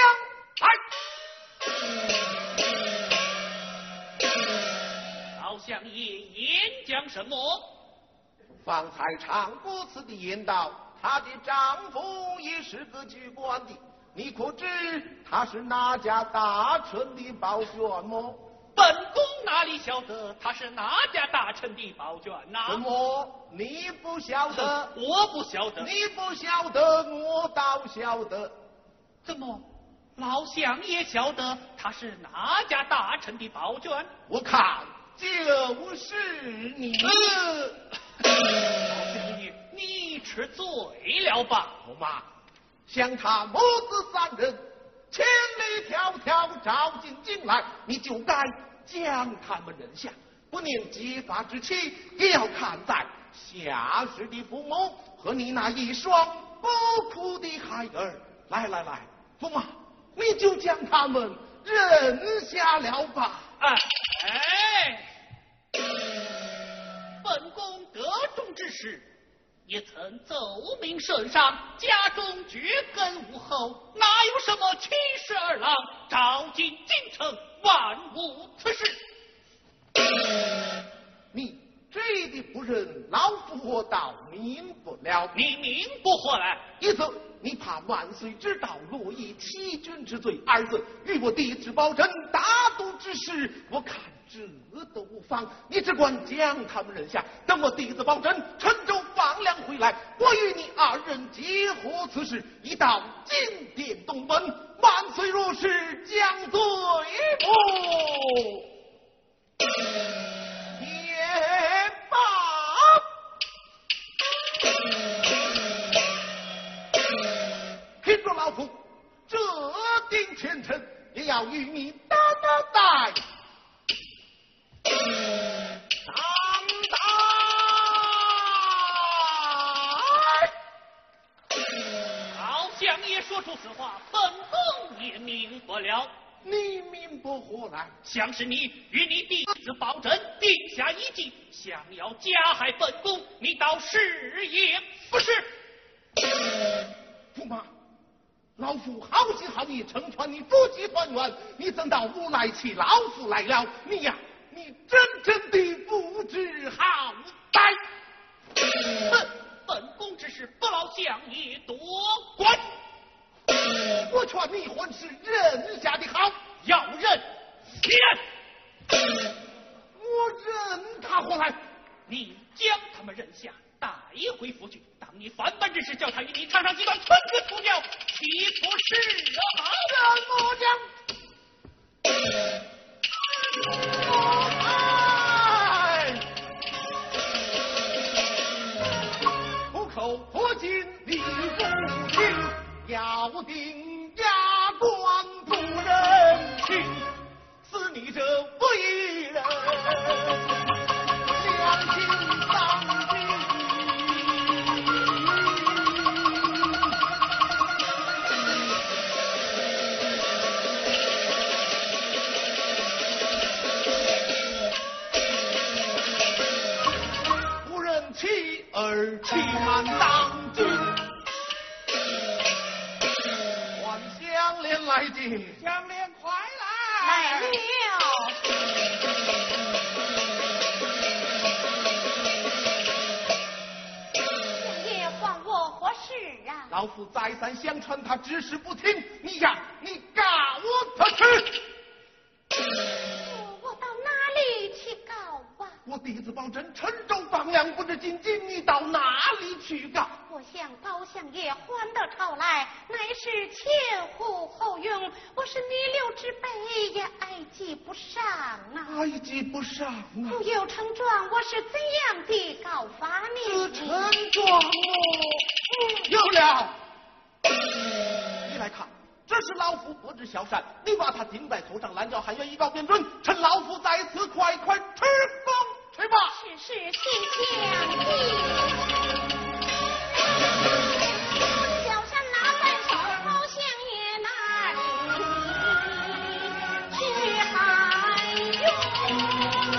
来。老相爷言讲什么？ 方才唱歌词的言道，她的丈夫也是个举官的，你可知他是哪家大臣的保卷么？ 本宫哪里晓得他是哪家大臣的保卷呐、啊？ 什么？你不晓得？ 我不晓得。 你不晓得，我倒晓得。 怎么？老相也晓得他是哪家大臣的保卷？ 我看就是你。 老相爷，你吃醉了吧？ 驸马，想他母子三人千里迢迢召进京来，你就该将他们认下。不念结发之期，也要看在下世的父母和你那一双不哭的孩儿。来来来，驸马，你就将他们认下了吧。 哎哎，本宫得中之时，也曾奏明圣上，家中绝根无后，哪有什么七十二郎召进京城，万无此事。 你这的不认，老夫我倒明不了。 你明不回来？ 一则你怕万岁知道落以欺君之罪，二则与我弟之保真大度之事，我看这都无妨。你只管将他们认下，等我弟子保真陈州放粮回来，我与你二人结合此事，一道金殿东奔。万岁若是将罪不也罢。听着老夫，这顶前程也要与你打打带。当当！老相爷说出此话，本宫也明不了。 你明不过来， 像是你与你弟子保真定下一计，想要加害本宫，你倒是也不是。 驸马，老夫好心好意成全你夫妻团圆，你怎到无赖气老夫来了？你呀，你真正的不知好歹。 本本宫只是不劳相爷多管。 我劝你还是认下的好。 要认认， 我认他何来？ 你将他们认下，带回府去。当你犯本之时，叫他与你尝尝几段春歌土调，岂不是好？ 将不口不进你不听，要定牙关不认情，是你这不义人，良心丧尽。不忍妻儿欺瞒当君，还相连来进， 相连快来来！ 了。相爷还我何事啊？ 老夫再三相劝他，只是不听。你呀，你告他去！ 我到哪里去告啊？ 我的弟子保证陈州放粮不知今今你到哪里去告？ 我向包相爷还到朝来，乃是前呼后拥，我是逆流之辈，也哀及不上啊！ 哀及不上啊！ 不有陈状，我是怎样的告发你？ 陈状哦，有了，你来看。这是老夫不知小善，你把他钉在头上，拦叫韩元一告便准。趁老夫在此，快快吃风去吧！ 是是，心相依。小山拿半手，包相爷那里去还用？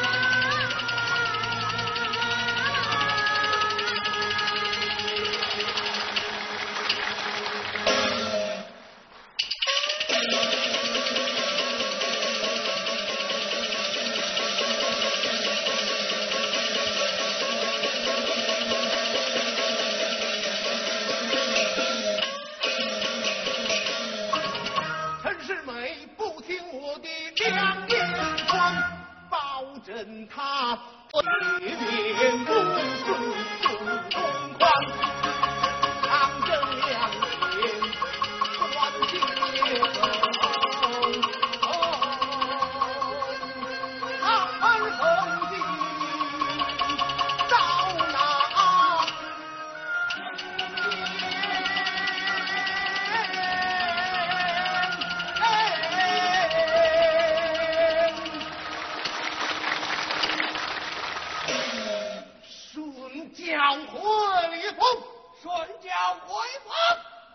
两眼光，保证他一脸无私不空狂，藏着两眼关心安横的到哪叫回风， 顺叫回风。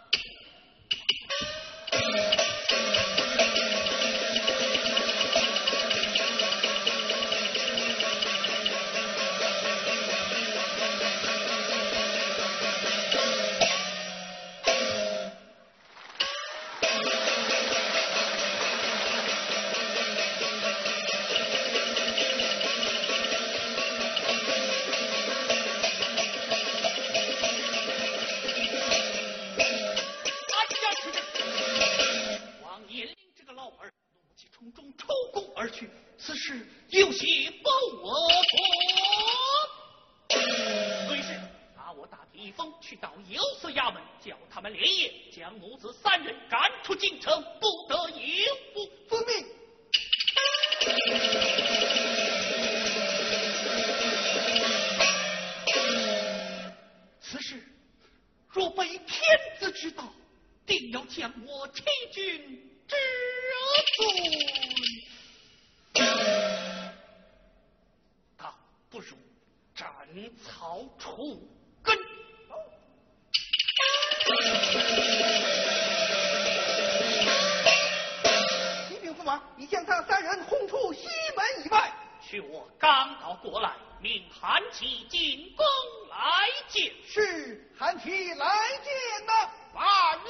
此事有些不我所。随时拿我大提风去到有司衙门，叫他们连夜将母子三人赶出京城，不得有误。 遵命。 此事若被天子知道，定要将我欺君之罪。倒不如斩草除根。 启禀驸马，已将他三人轰出西门以外。 许我刚到过来，命韩琦进宫来见。 是，韩琦来见呐。 万年。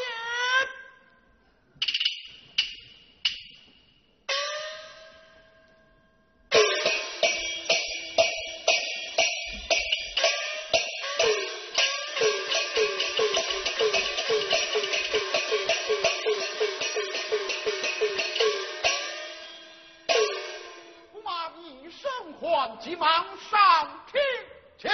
急忙上厅前。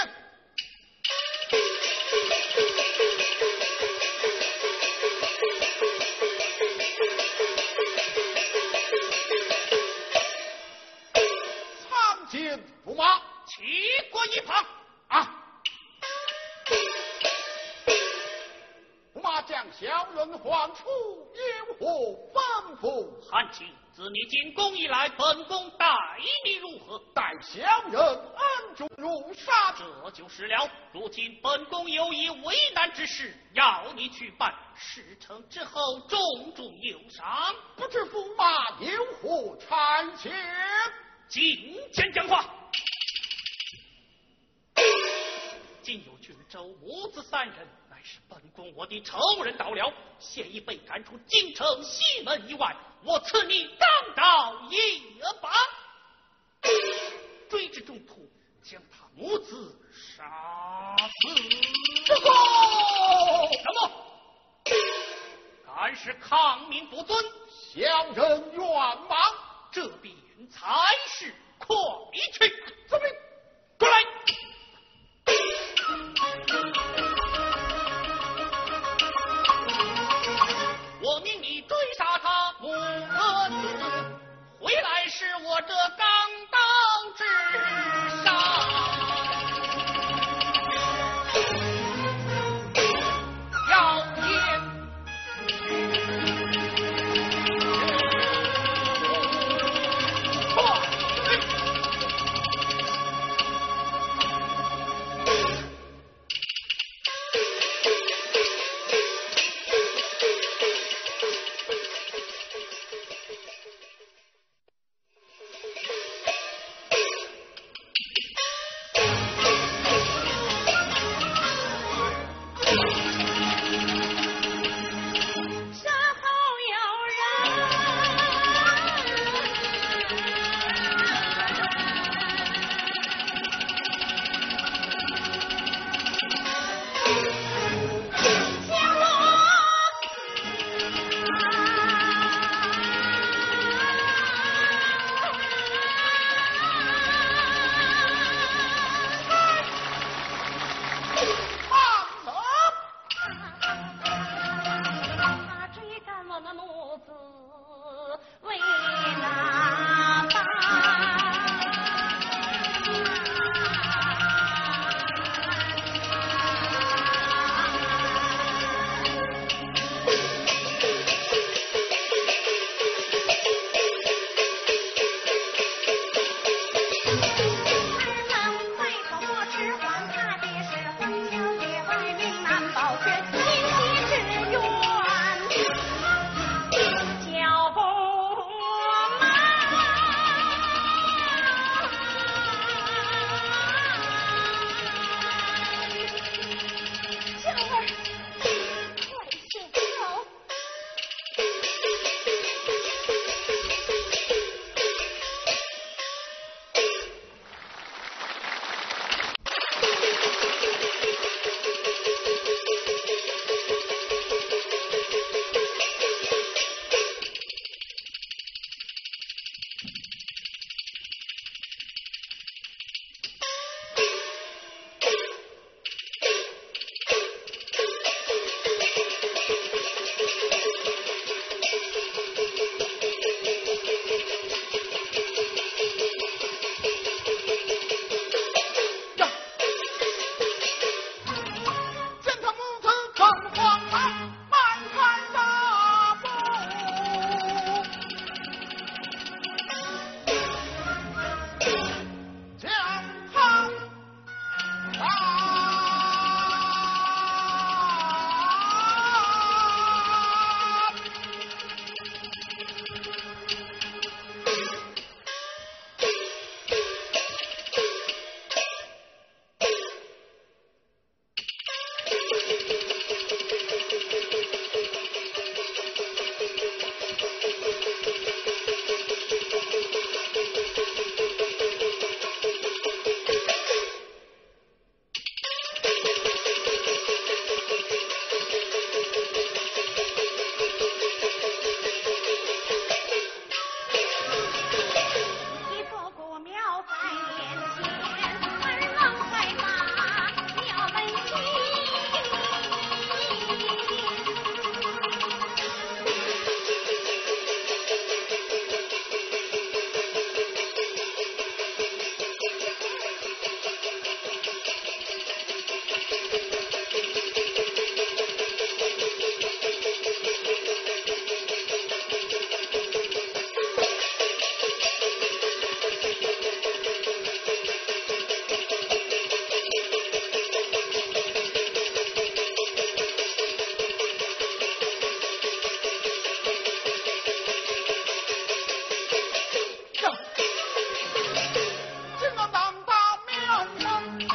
参见驸马， 起过一旁啊！驸马将小人唤出，有何吩咐？ 韩琦，自你进宫以来，本宫待你如何？ 待小人恩重如山。 这就是了。如今本宫有一为难之事，要你去办，事成之后重重有赏。 不知驸马有何差遣？ 进前讲话。今有郡州母子三人，乃是本宫我的仇人到了，现已被赶出京城西门以外，我赐你当道一把，追至中途，将他母子杀死。 这个什么？敢是抗命不遵？ 小人冤枉。 这便才是快去。 遵命。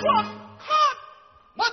转看门。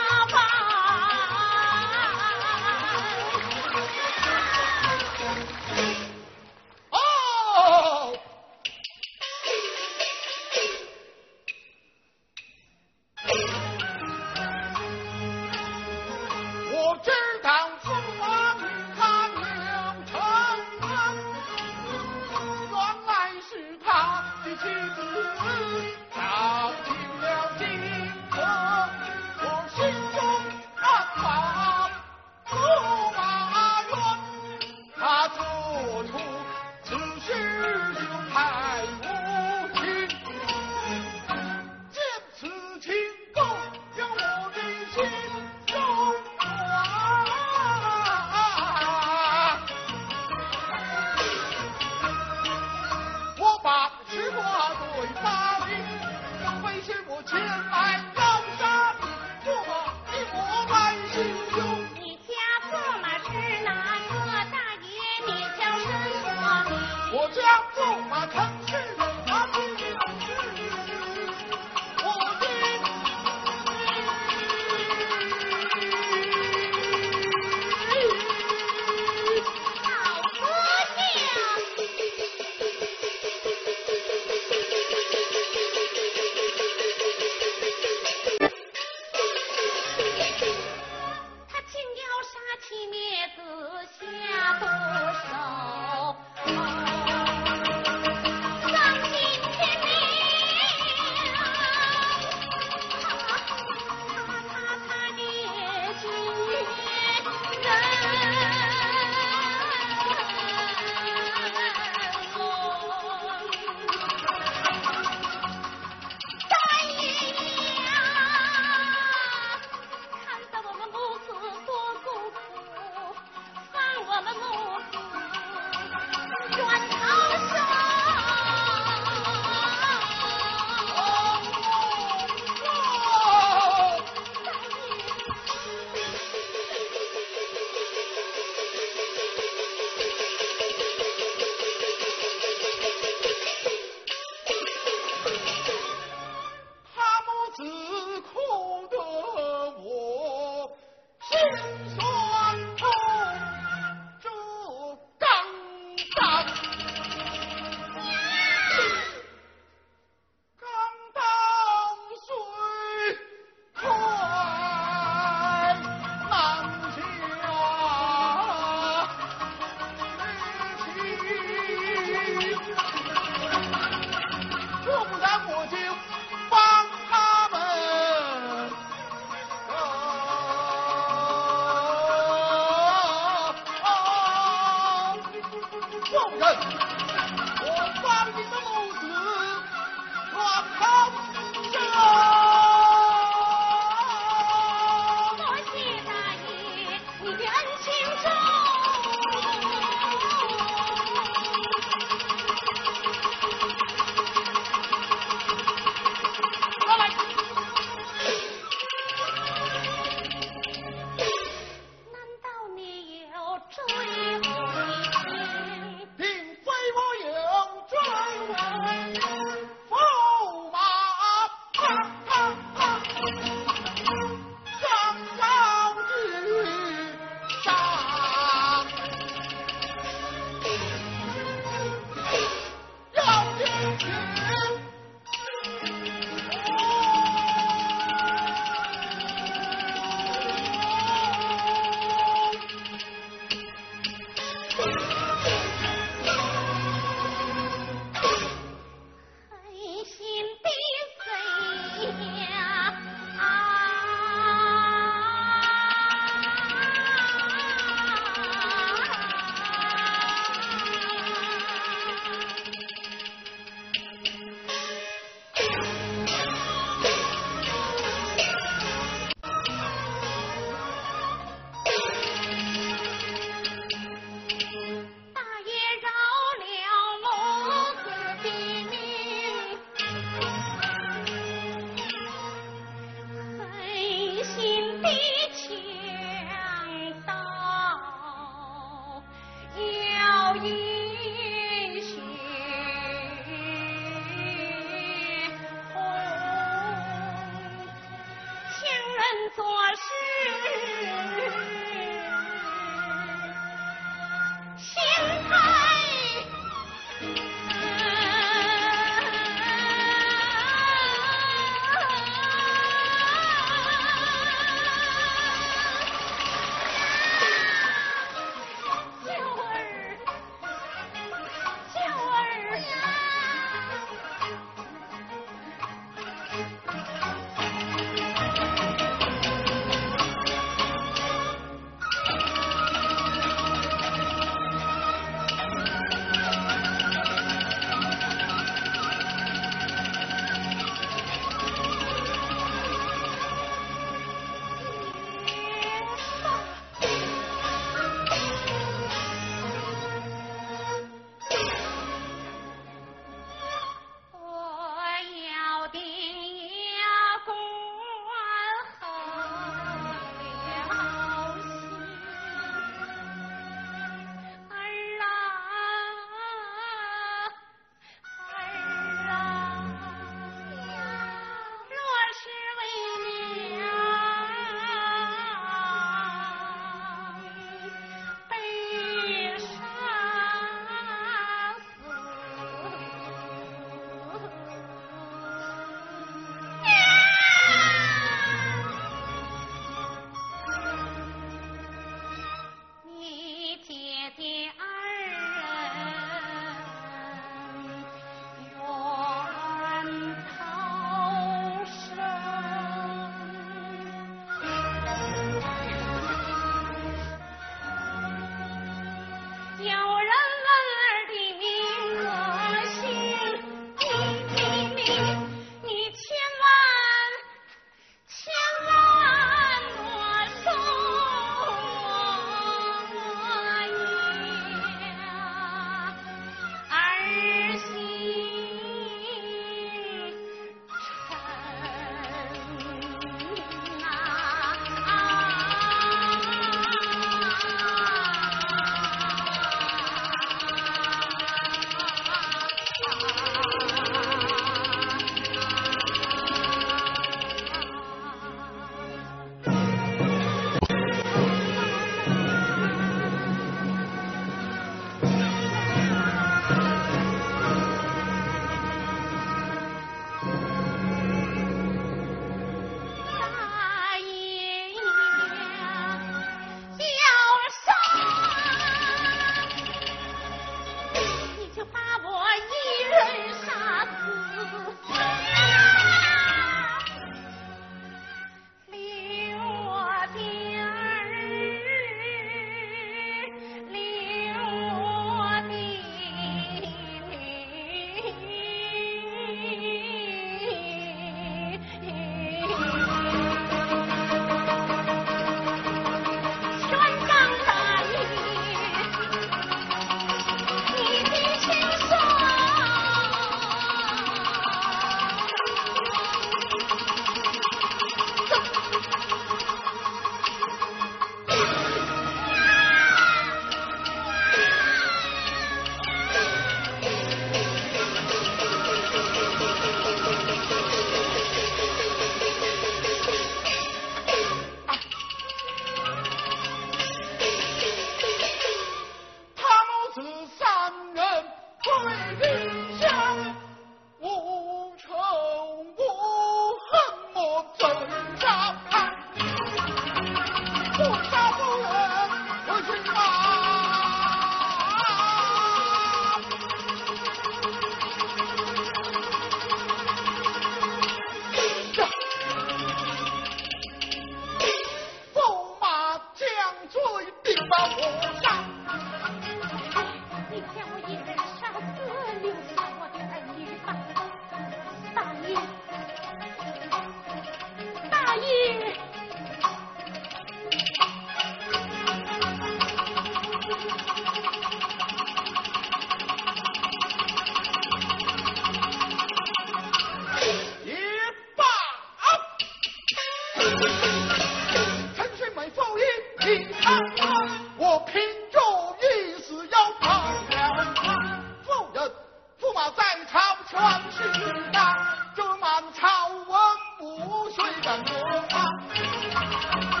这满朝文武谁敢说话？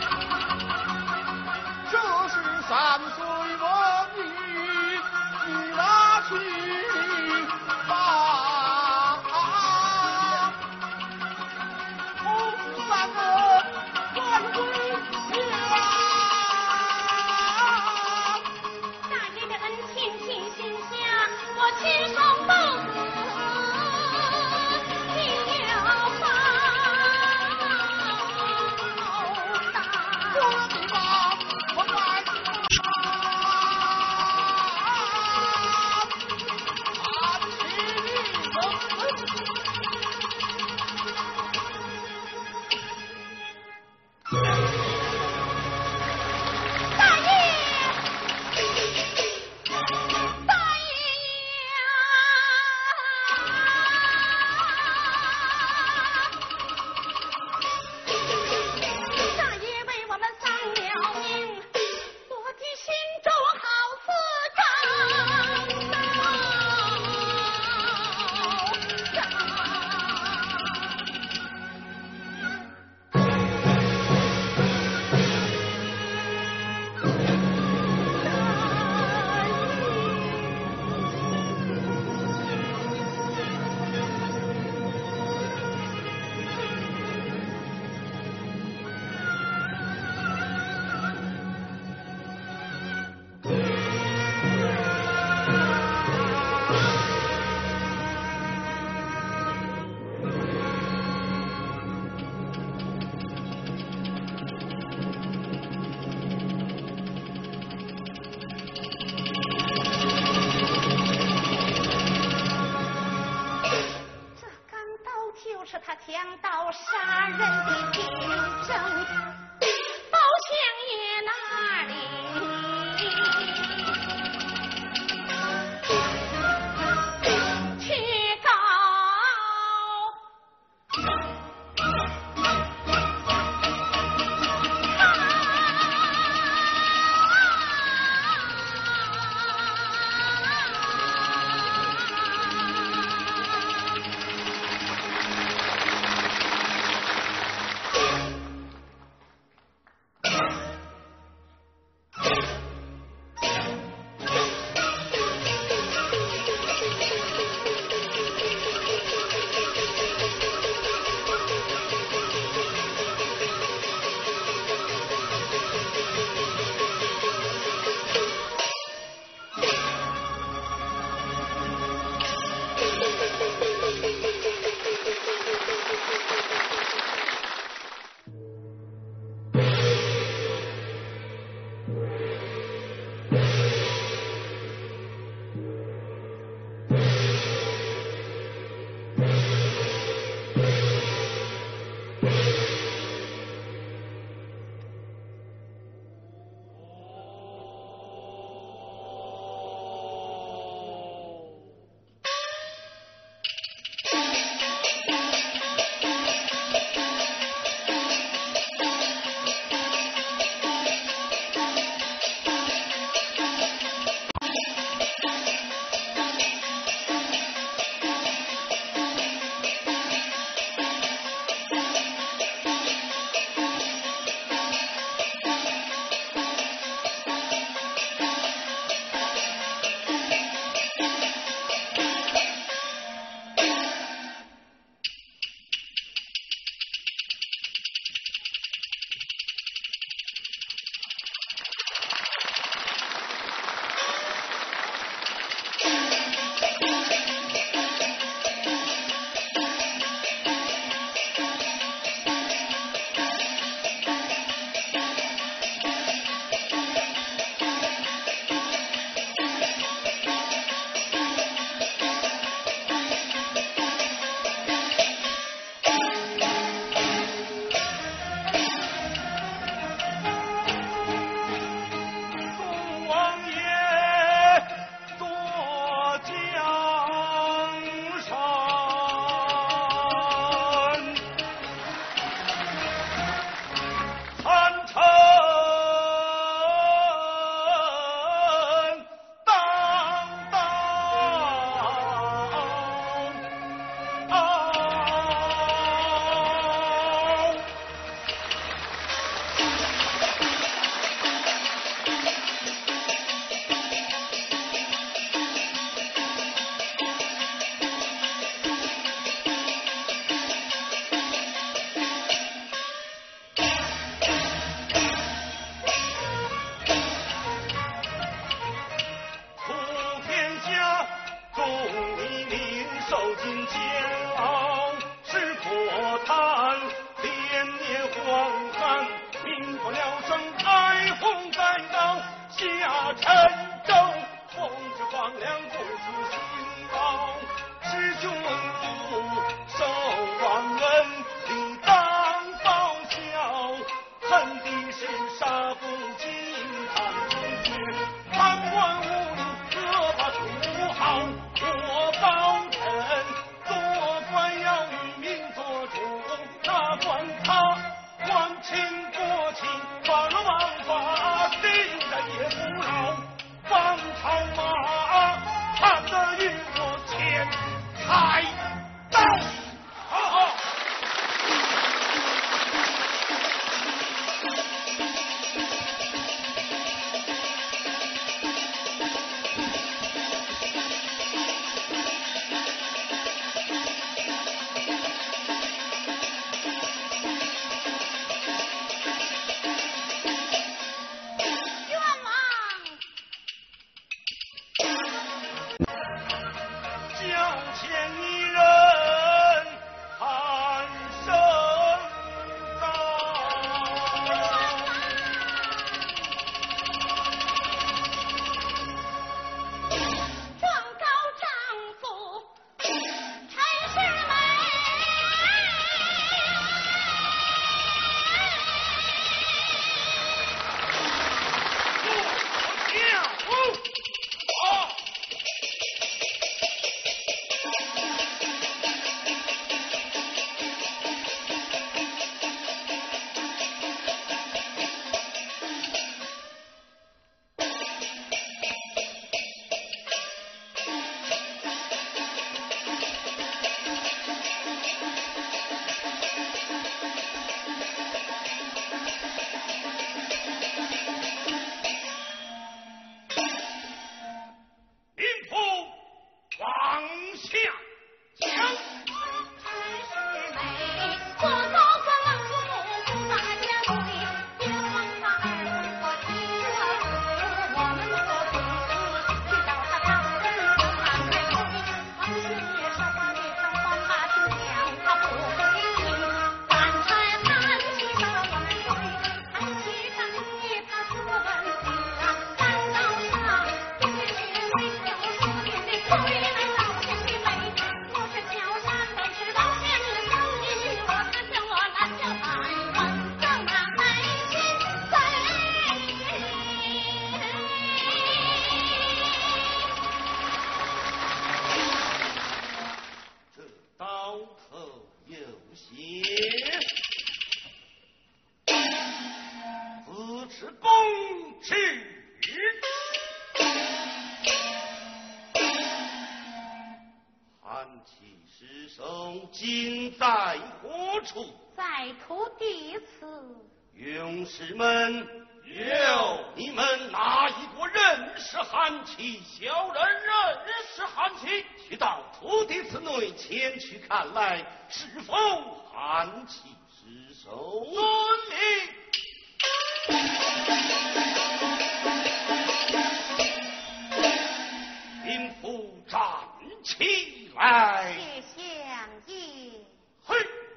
就是他讲到杀人的凭证，包相爷那里口有些，自持公职。韩琦尸首今在何处？ 在土地此。 勇士们，有你们哪一个认识韩琦？ 小人认识韩琦。 去到土地寺内前去看来，是否韩琦尸首？ 遵命。 民妇站起来。 谢相爷。 嘿。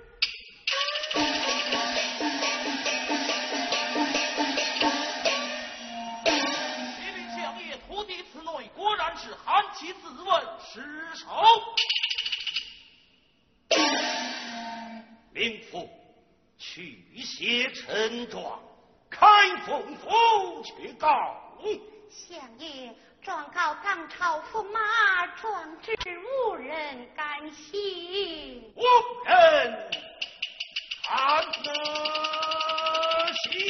果然是韩琦自问尸首。 民妇去写陈状，开封府去告。 相爷，状告当朝驸马，状至无人敢信。 无人敢得信。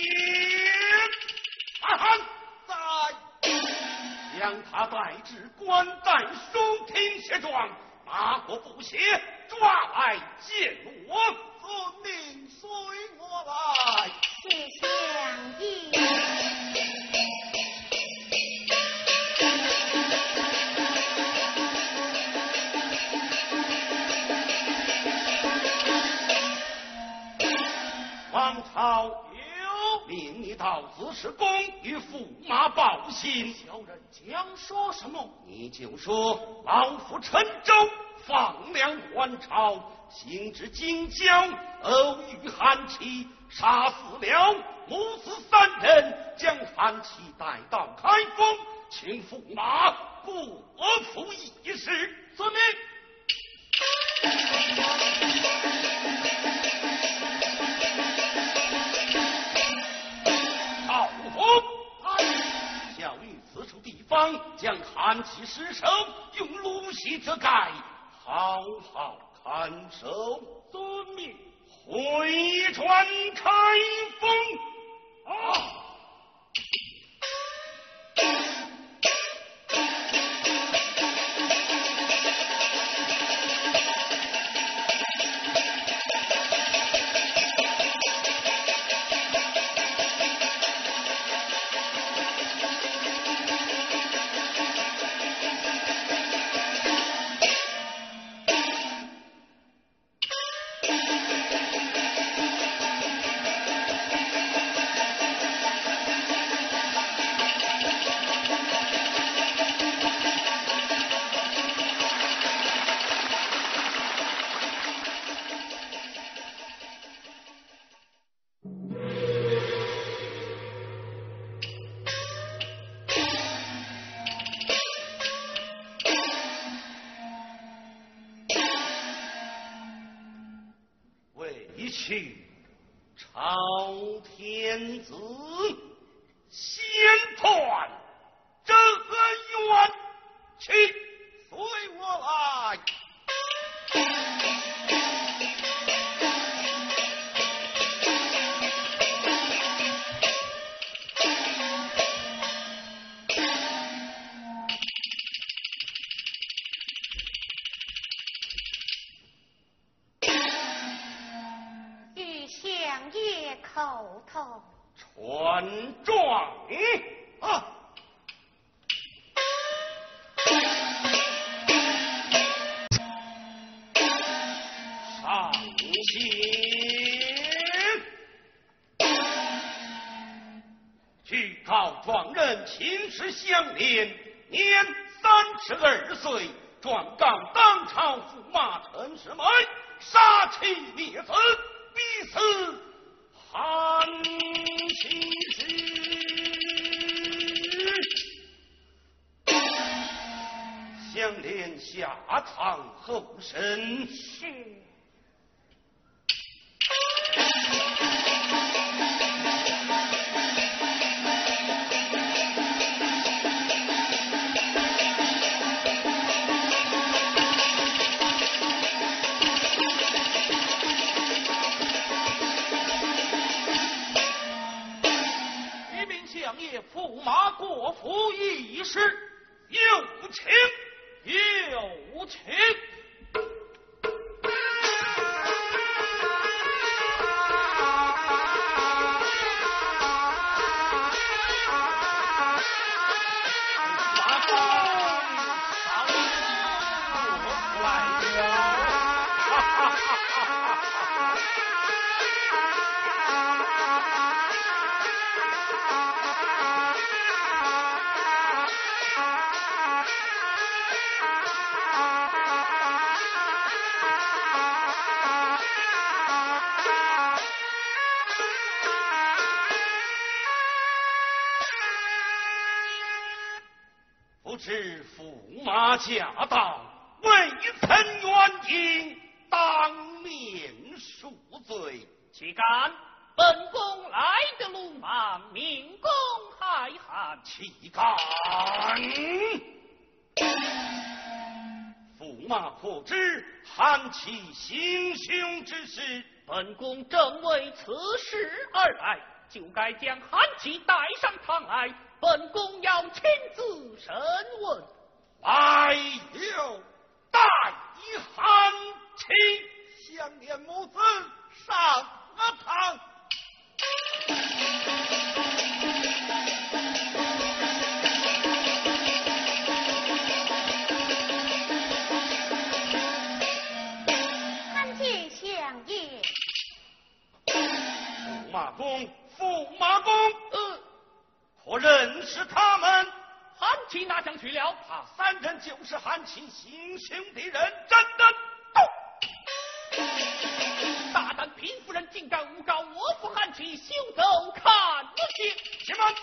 韩寒在。将他带至官带书庭写状，哪个不写，抓来见我。 遵命，随我来。 谢相爷。 王朝有命你到紫石宫与驸马报信。 小人将说什么？ 你就说老夫陈州放粮还朝，行至京郊，偶遇韩琦，杀死了母子三人，将韩琦带到开封，请驸马国府一事。 遵命。 赵府，小女此处地方，将韩琦尸首用芦席遮盖，好好看守。 遵命。 回转开封。啊！去朝天子先断这冤屈，随我来。 口头传状啊！上仙，据告状人秦氏相连，年三十二岁，状告当朝驸马陈世美杀妻灭子，逼死韩琦氏，相连下堂候审。 是。 马国府一事，有请有请。不知驸马驾到，未曾原因，当面恕罪。 岂敢！本宫来的鲁莽，明公害寒。 岂敢！驸马可知韩琦行凶之事？ 本宫正为此事而来，就该将韩琦带上堂来。本宫要亲自审问。 来有带韩琦， 相连母子上堂。 参见相爷。 驸马公，驸马公，呃，可认识他们？ 韩琦哪厢去了？ 他三人就是韩琦行凶的人，真的到。 大胆贫夫人竟敢诬告我父韩琦，休走看不见！ 且慢！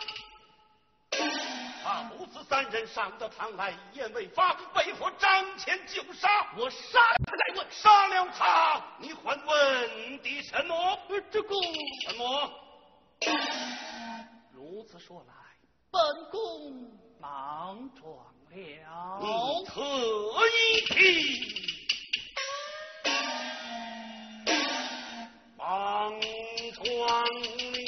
他母子三人上得堂来，一言违法，为何掌前就杀？ 我杀他来问， 杀了他，你还问的什么？ 这个什么？ 如此说来，本宫莽撞了。 你特意提。莽撞了。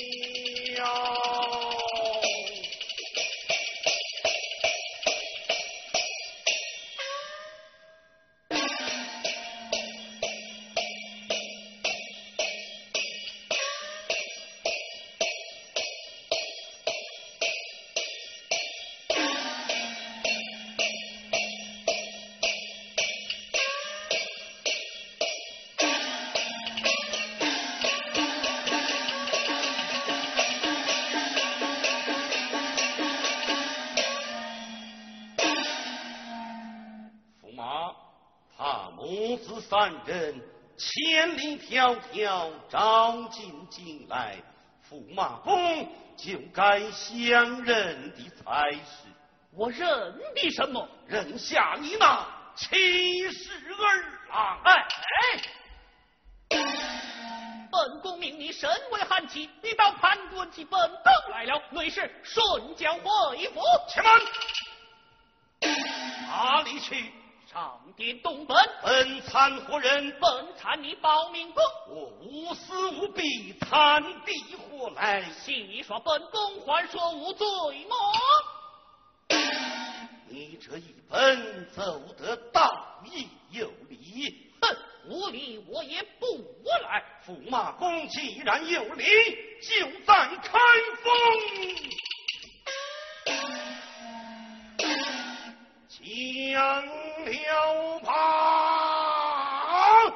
母子三人千里迢迢召进京来，驸马公就该相认的才是。 我认的什么？ 认下你那七十二郎。 哎哎，本宫命你身为韩琦，你倒盘问起本宫来了，内是顺将回府。 且慢，哪里去？ 上殿动本。 本参何人？ 本参你保明公。 我无私无弊，参敌何来？ 戏说本宫还说无罪吗？ 你这一本走得道义有理。 哼，无理我也不来。 驸马公既然有理，就在开封。将了吧。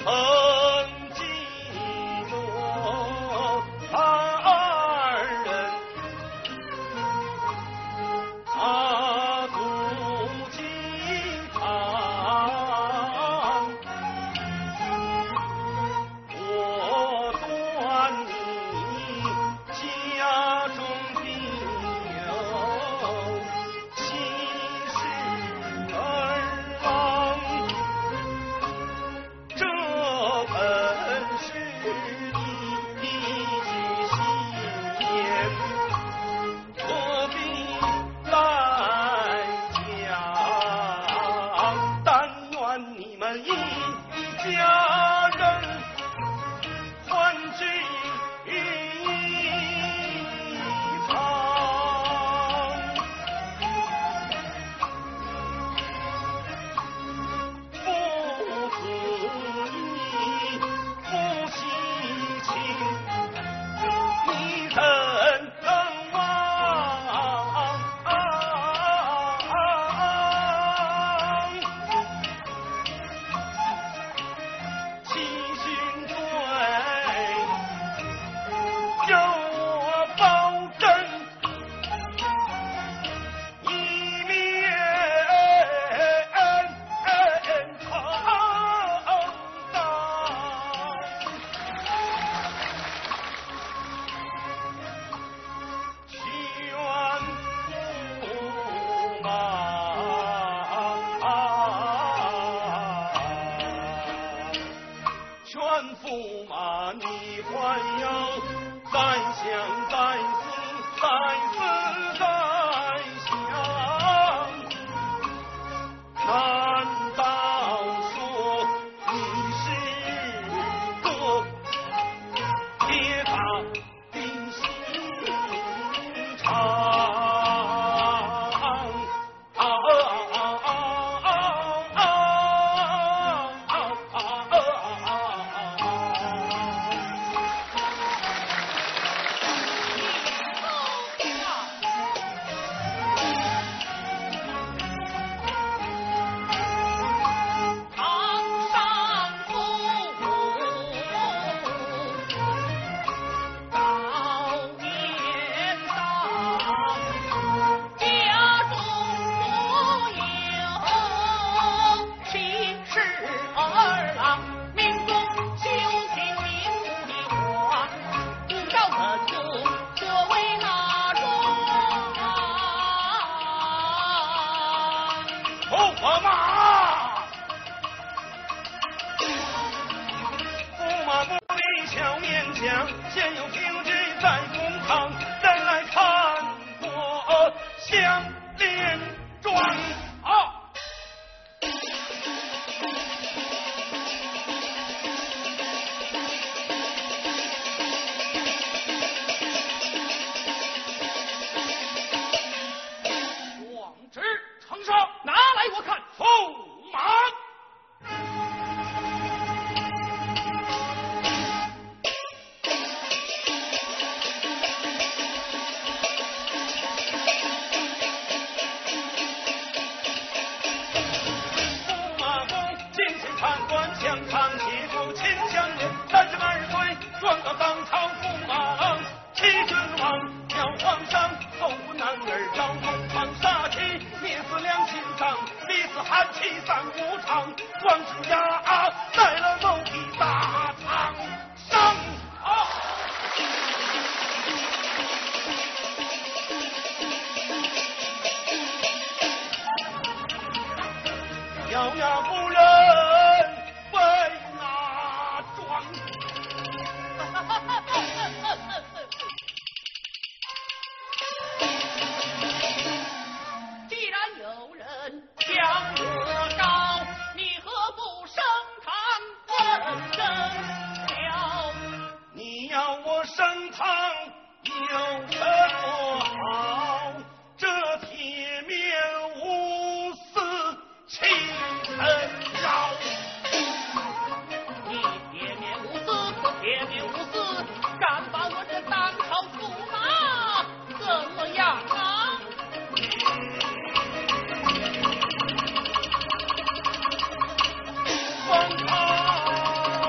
王朝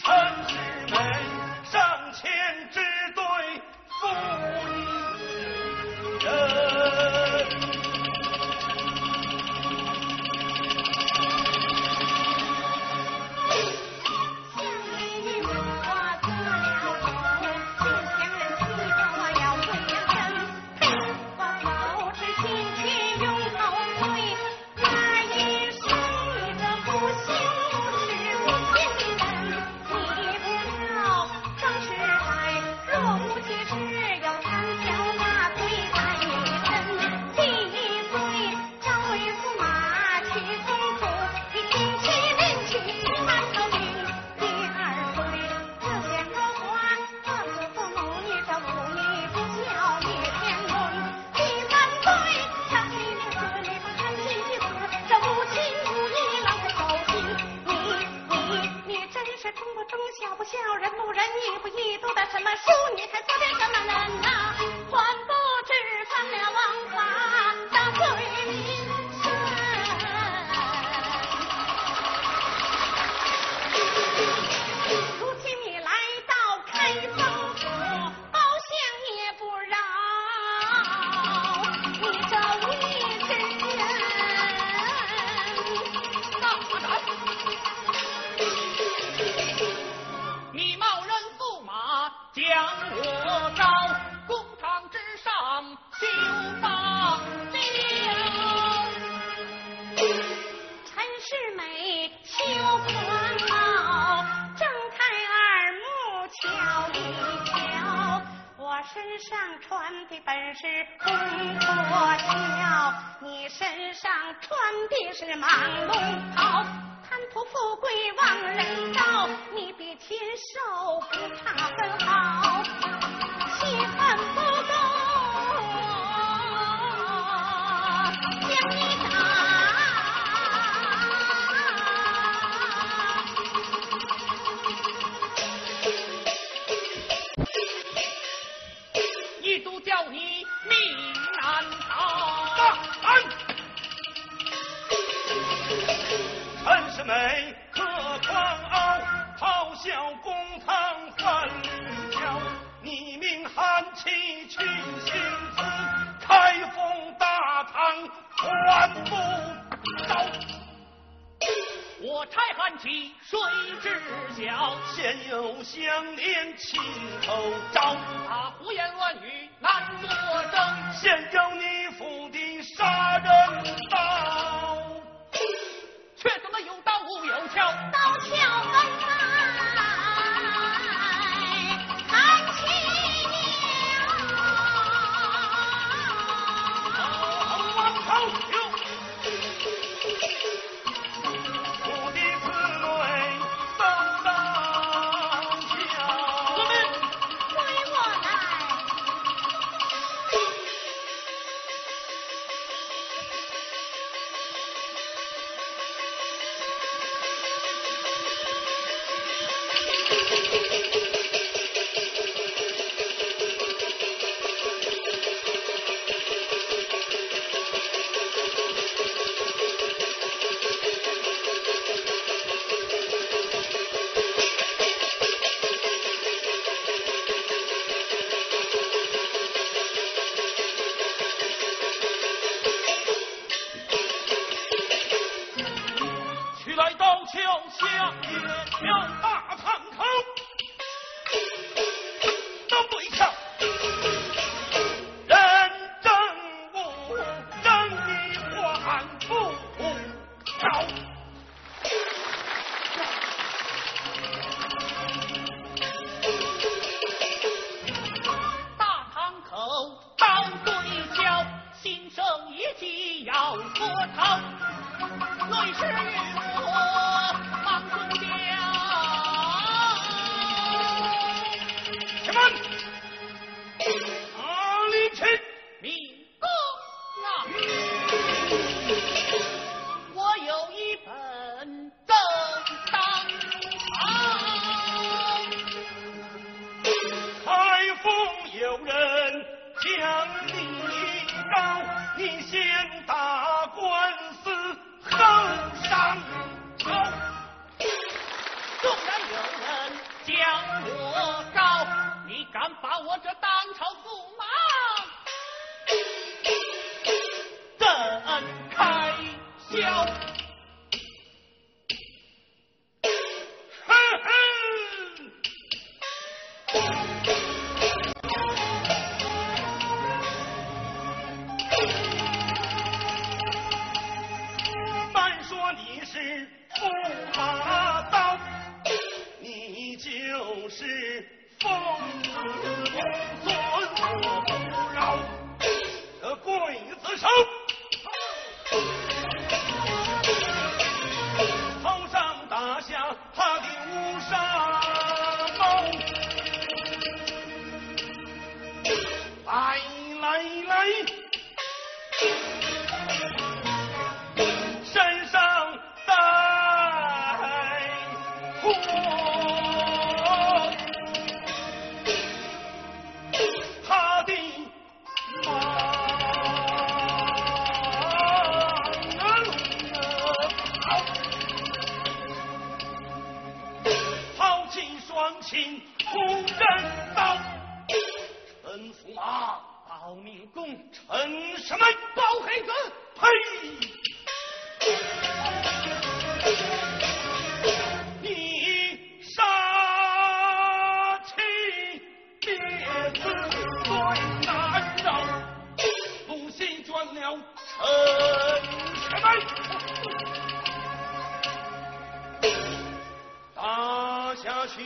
陈师妹上前只对妇人。 身上穿的本是红火桥，你身上穿的是蟒龙袍，贪图富贵忘人道，你比禽兽不差分毫，气恨不够将你打。 一度叫你命难逃。 大胆！陈师妹何狂傲，咆哮公堂翻里脚，你命汉气群星子，开封大堂还不到。 我差汉气谁知晓？ 现有相连情头招， 他胡言乱语难作证， 现有你府的杀人刀， 却怎么有刀无有鞘？ 刀鞘恩来看齐了。王朝有下也跳大堂口，都对跳，人正午，正义还不着。 大堂口刀对角，新生一计要脱逃，内是与我。 将我告，你敢把我这当朝驸马怎开销？ 哼哼！慢说你是驸马刀，你就是疯子公孙，我不饶这刽子手！头上打下他的乌纱帽，来来来，身上带火，他的马抛弃双亲出人道，陈驸马保命功陈什么包黑子？呸！你杀妻灭子最难饶，不惜捐了陈什么？打下去！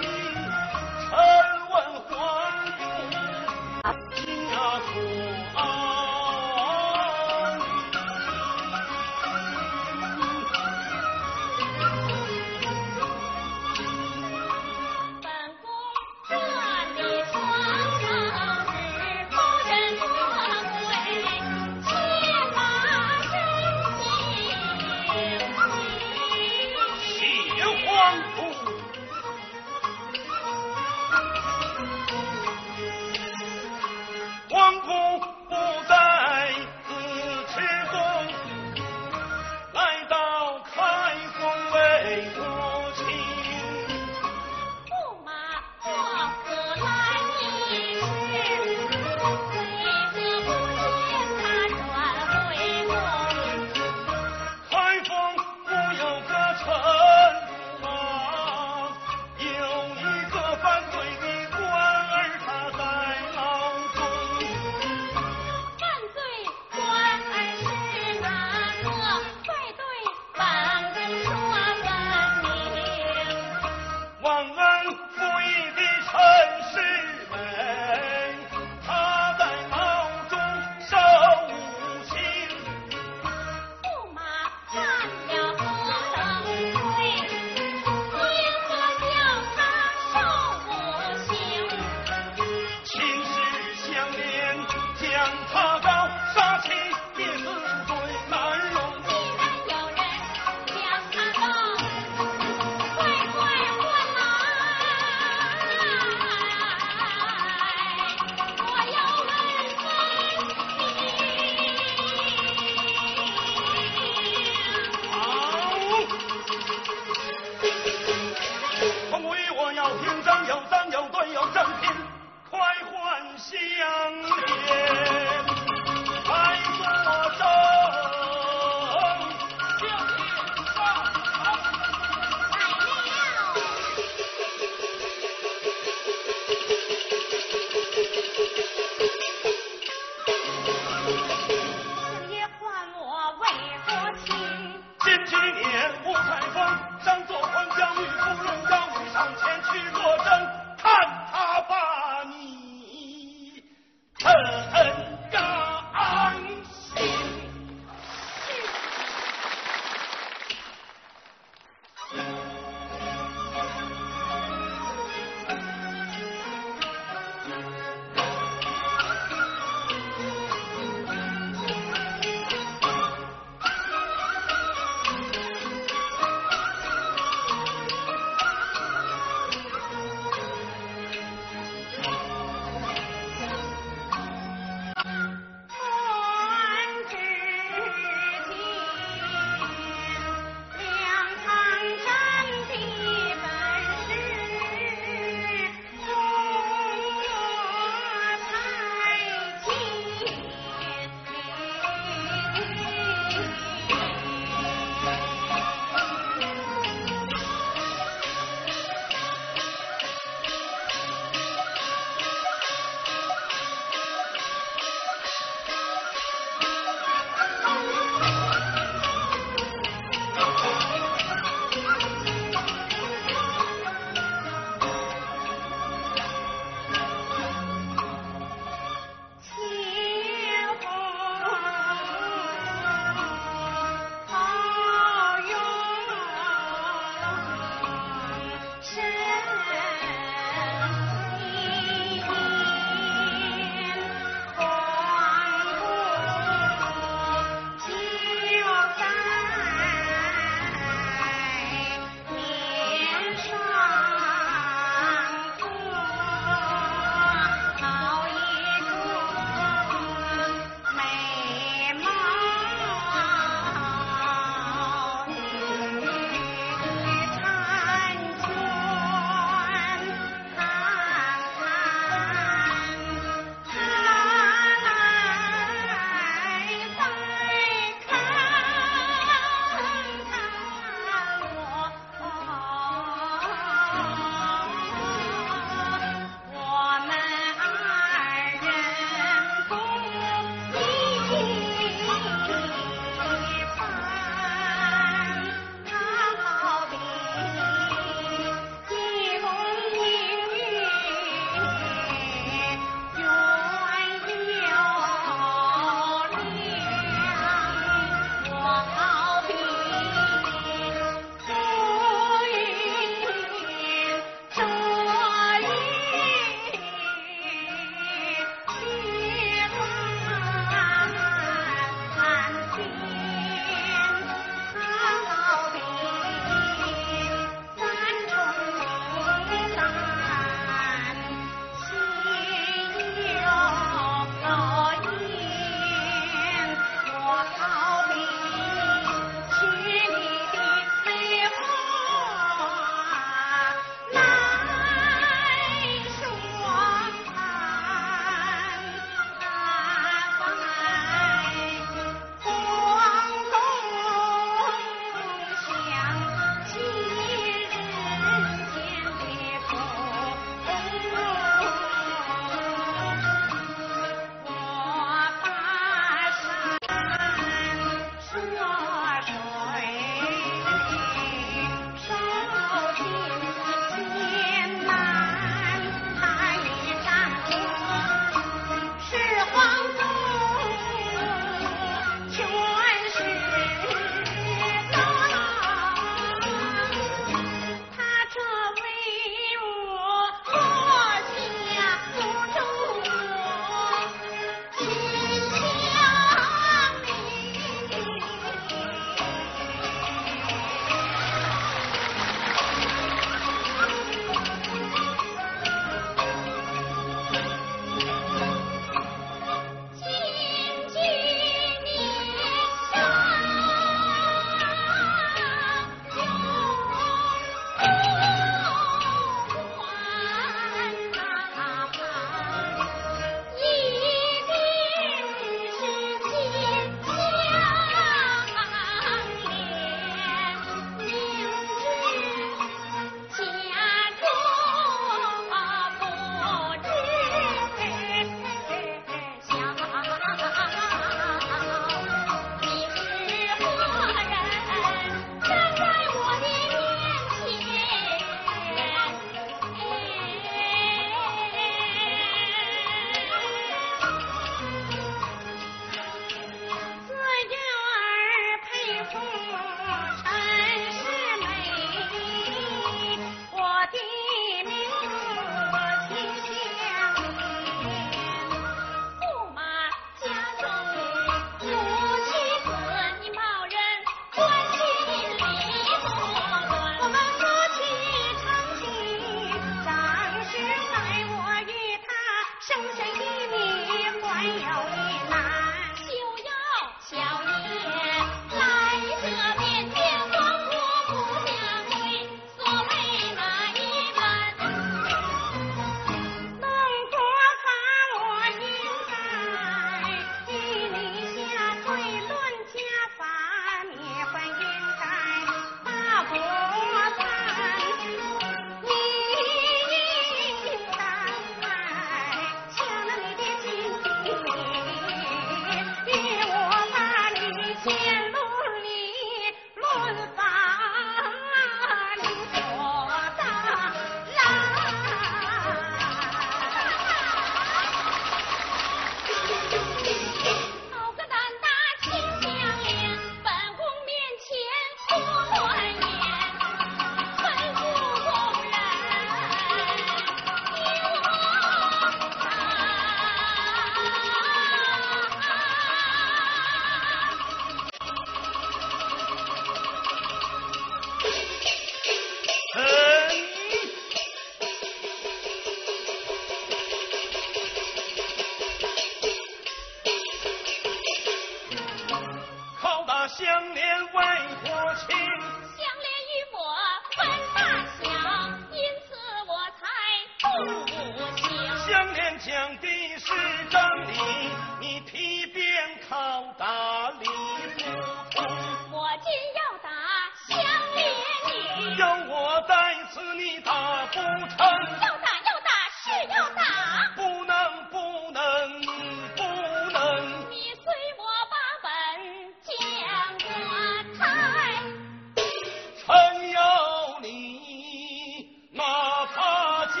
不成？ 要打要打是要打， 不能不能不能！ 你随我把本讲过台。 臣有你，哪怕见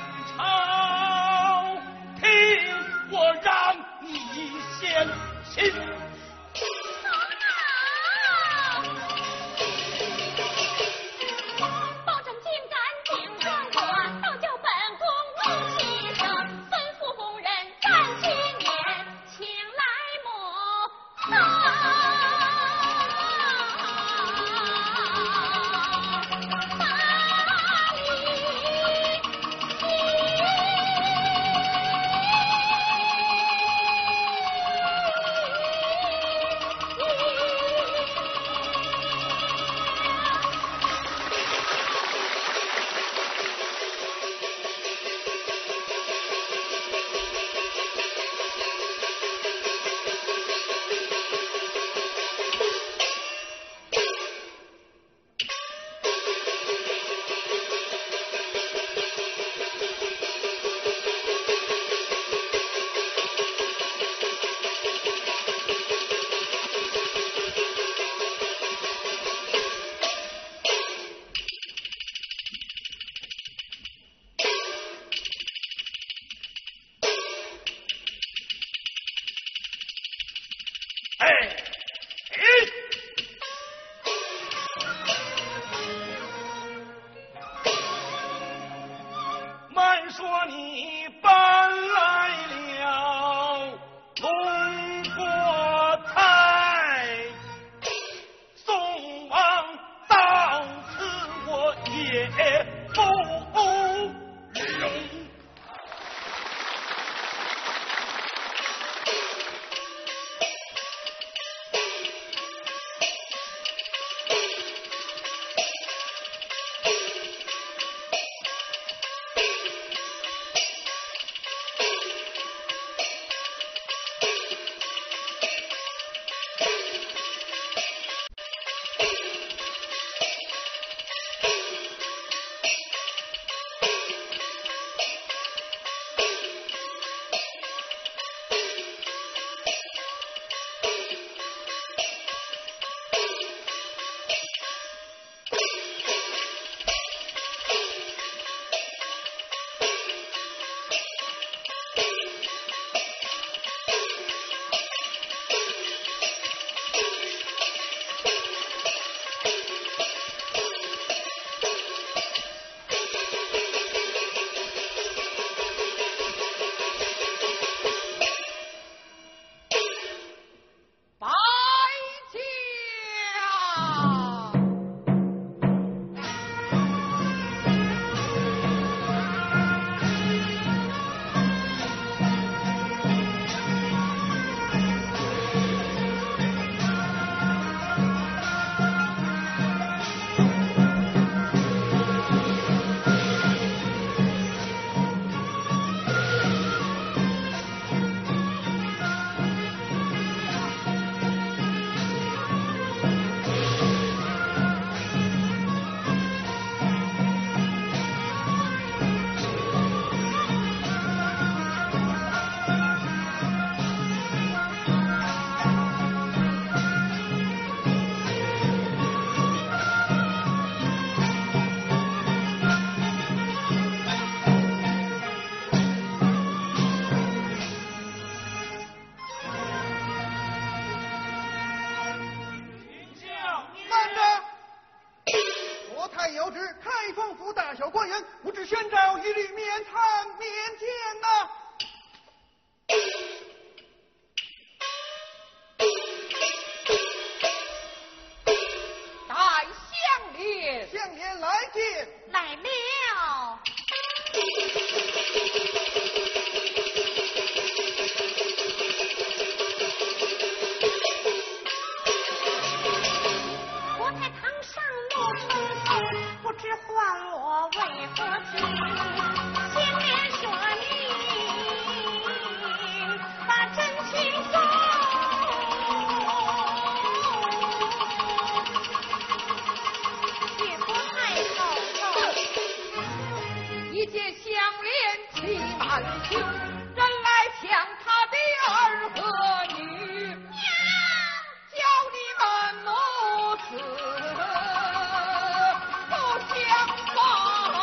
朝廷，我让你先亲。 保证竟敢顶撞我，倒叫本宫怒气生，吩咐工人暂些年，请来母难行，人来抢他的儿和女，娘叫你们母子不相放。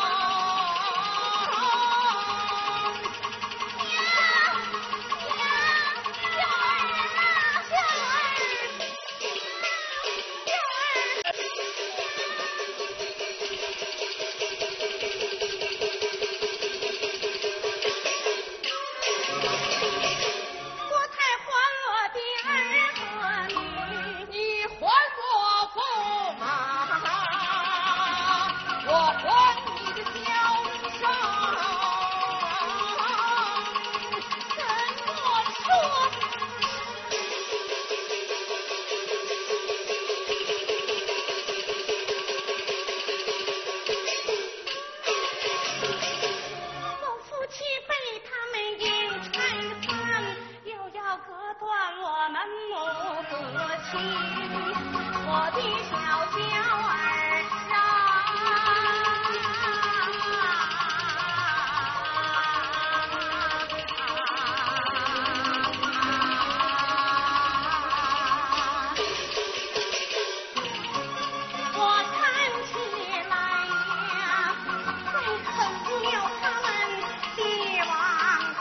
我的小娇儿我看起来呀，最肯定有他们帝王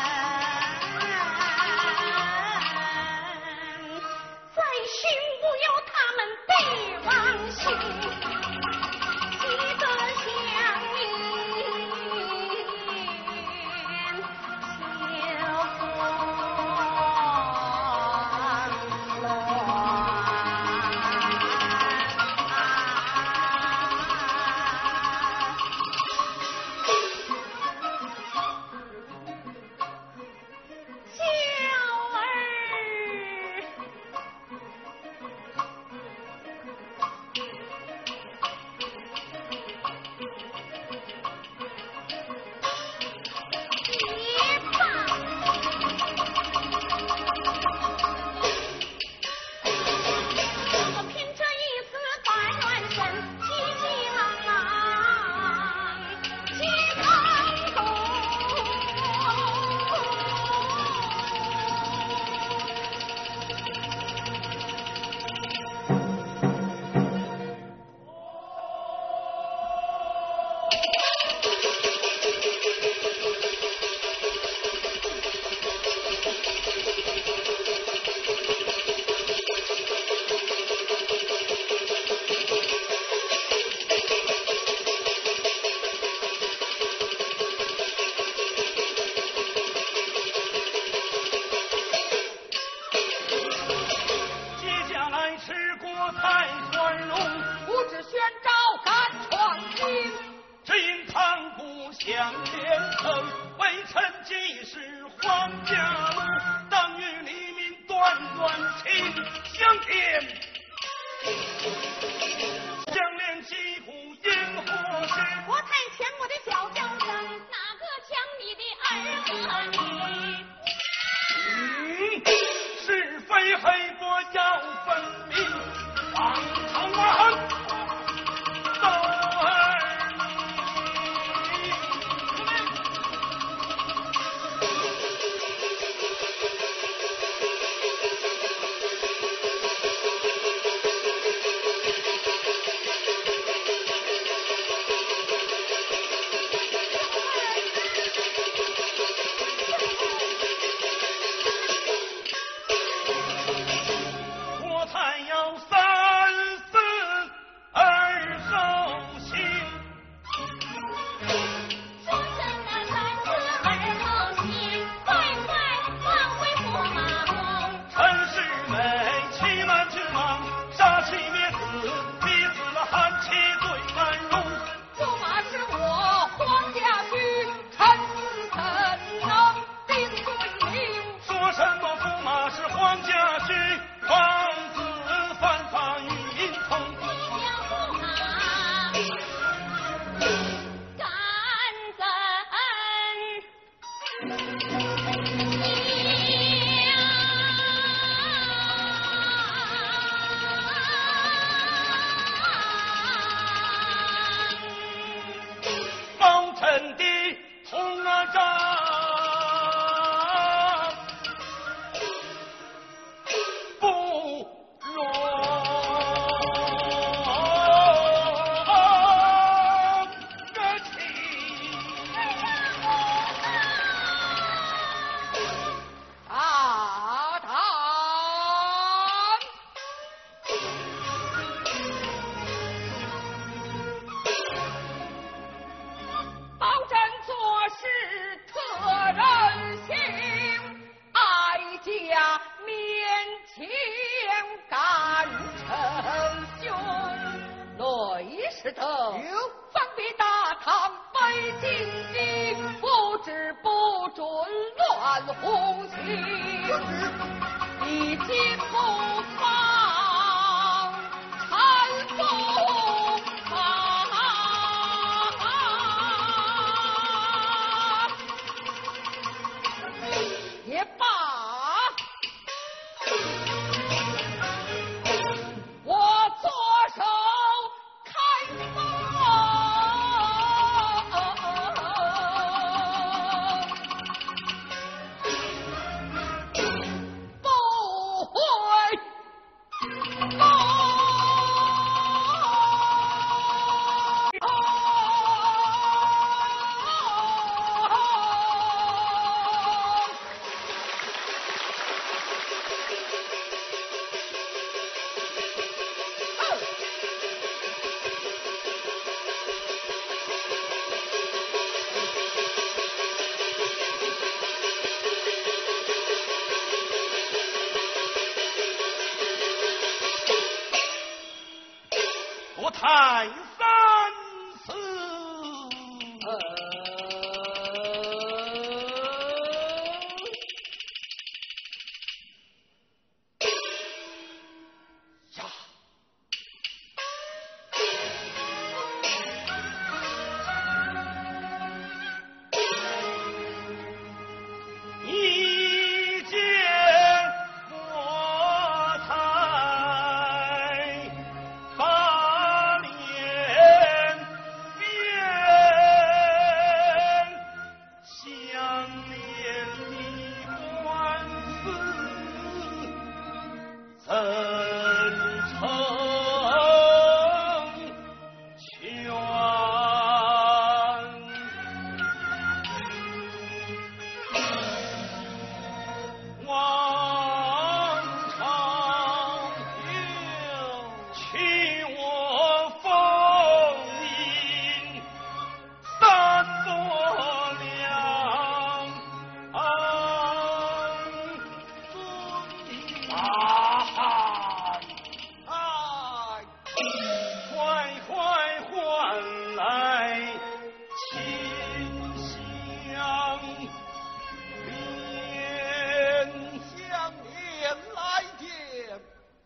臣，在心不有他们帝王心。 的同啊战。 禁忌，不知不准乱红旗，一进不放，缠不放，也罢。我左手开放，不会不太三思。呀！一见我才把脸变，相连的官司怎成全？王朝有取我封印三伯良尊大汉，哎，快快还来秦香莲， 香莲来电。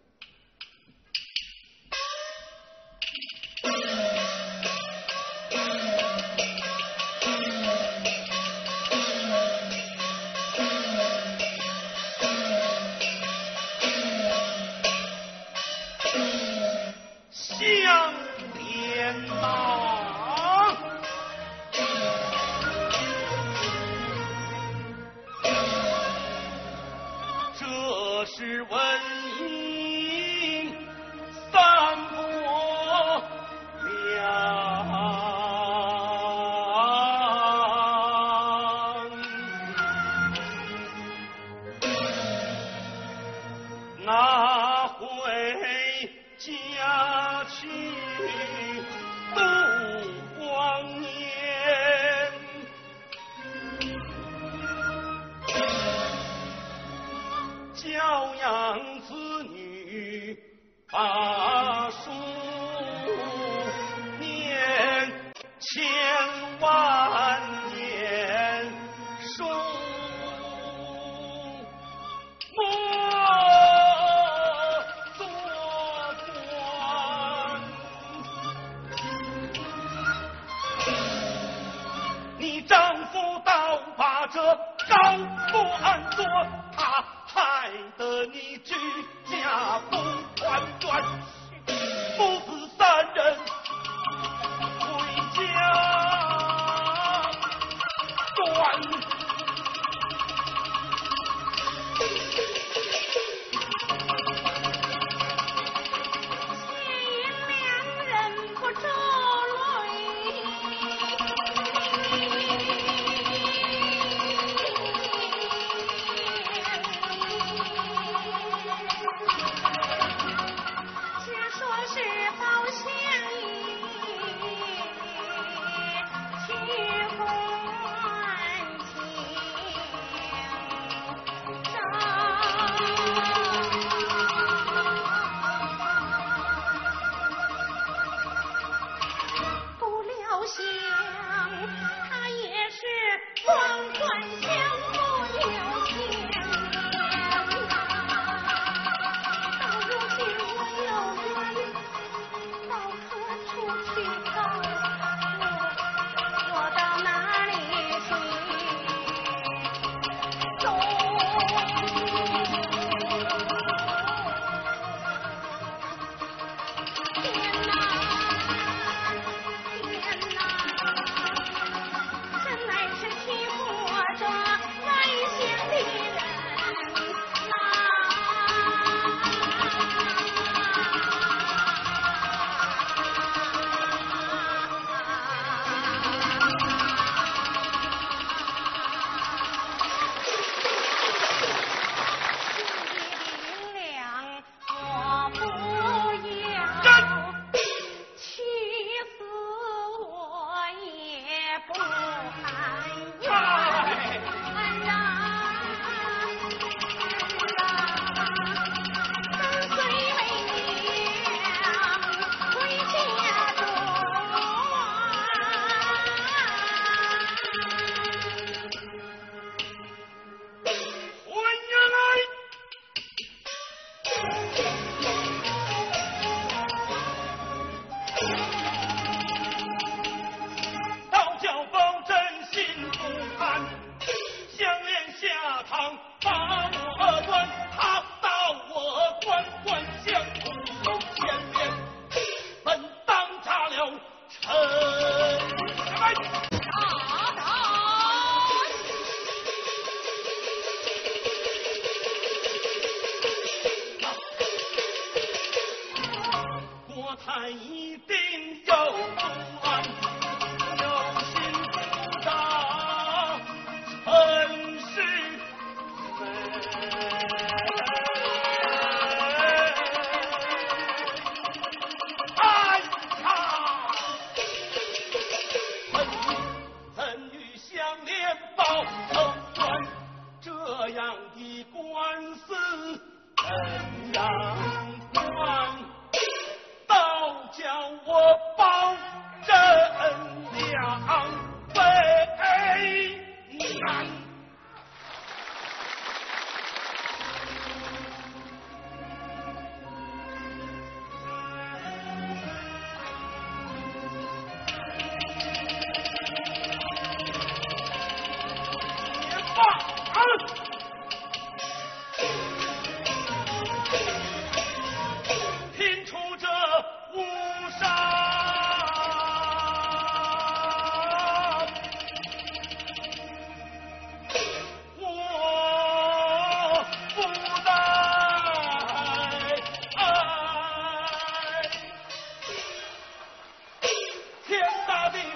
香莲呐，这是文英三伯良，那回家去度光年，教养子女把书念，千万年书莫做官。你丈夫倒把这高不安坐，他害得你居家不团圆，父子三人回家转。 两人不着且说实话。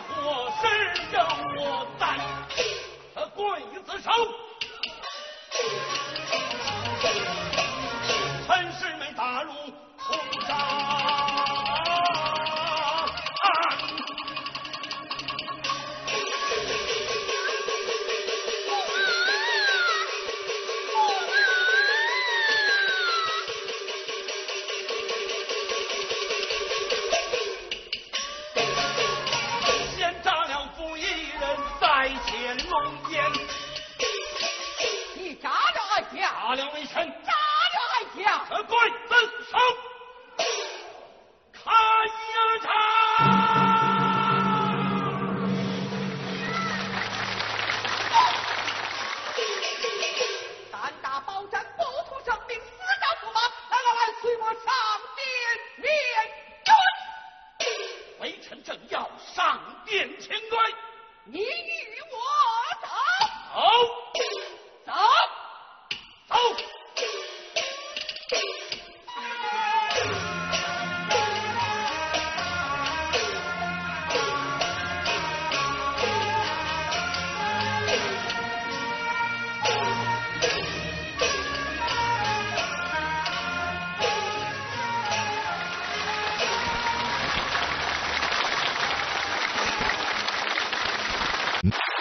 何时有我在？这刽子手，陈世美打入红帐。打了一拳， 扎着还讲， 这刽子手，看呀他！ 胆大包斩，不图生命，死战不马。来来来，随我上殿面对。 微臣正要上殿请罪， 你与我走。 走， 走。 走！ 嗯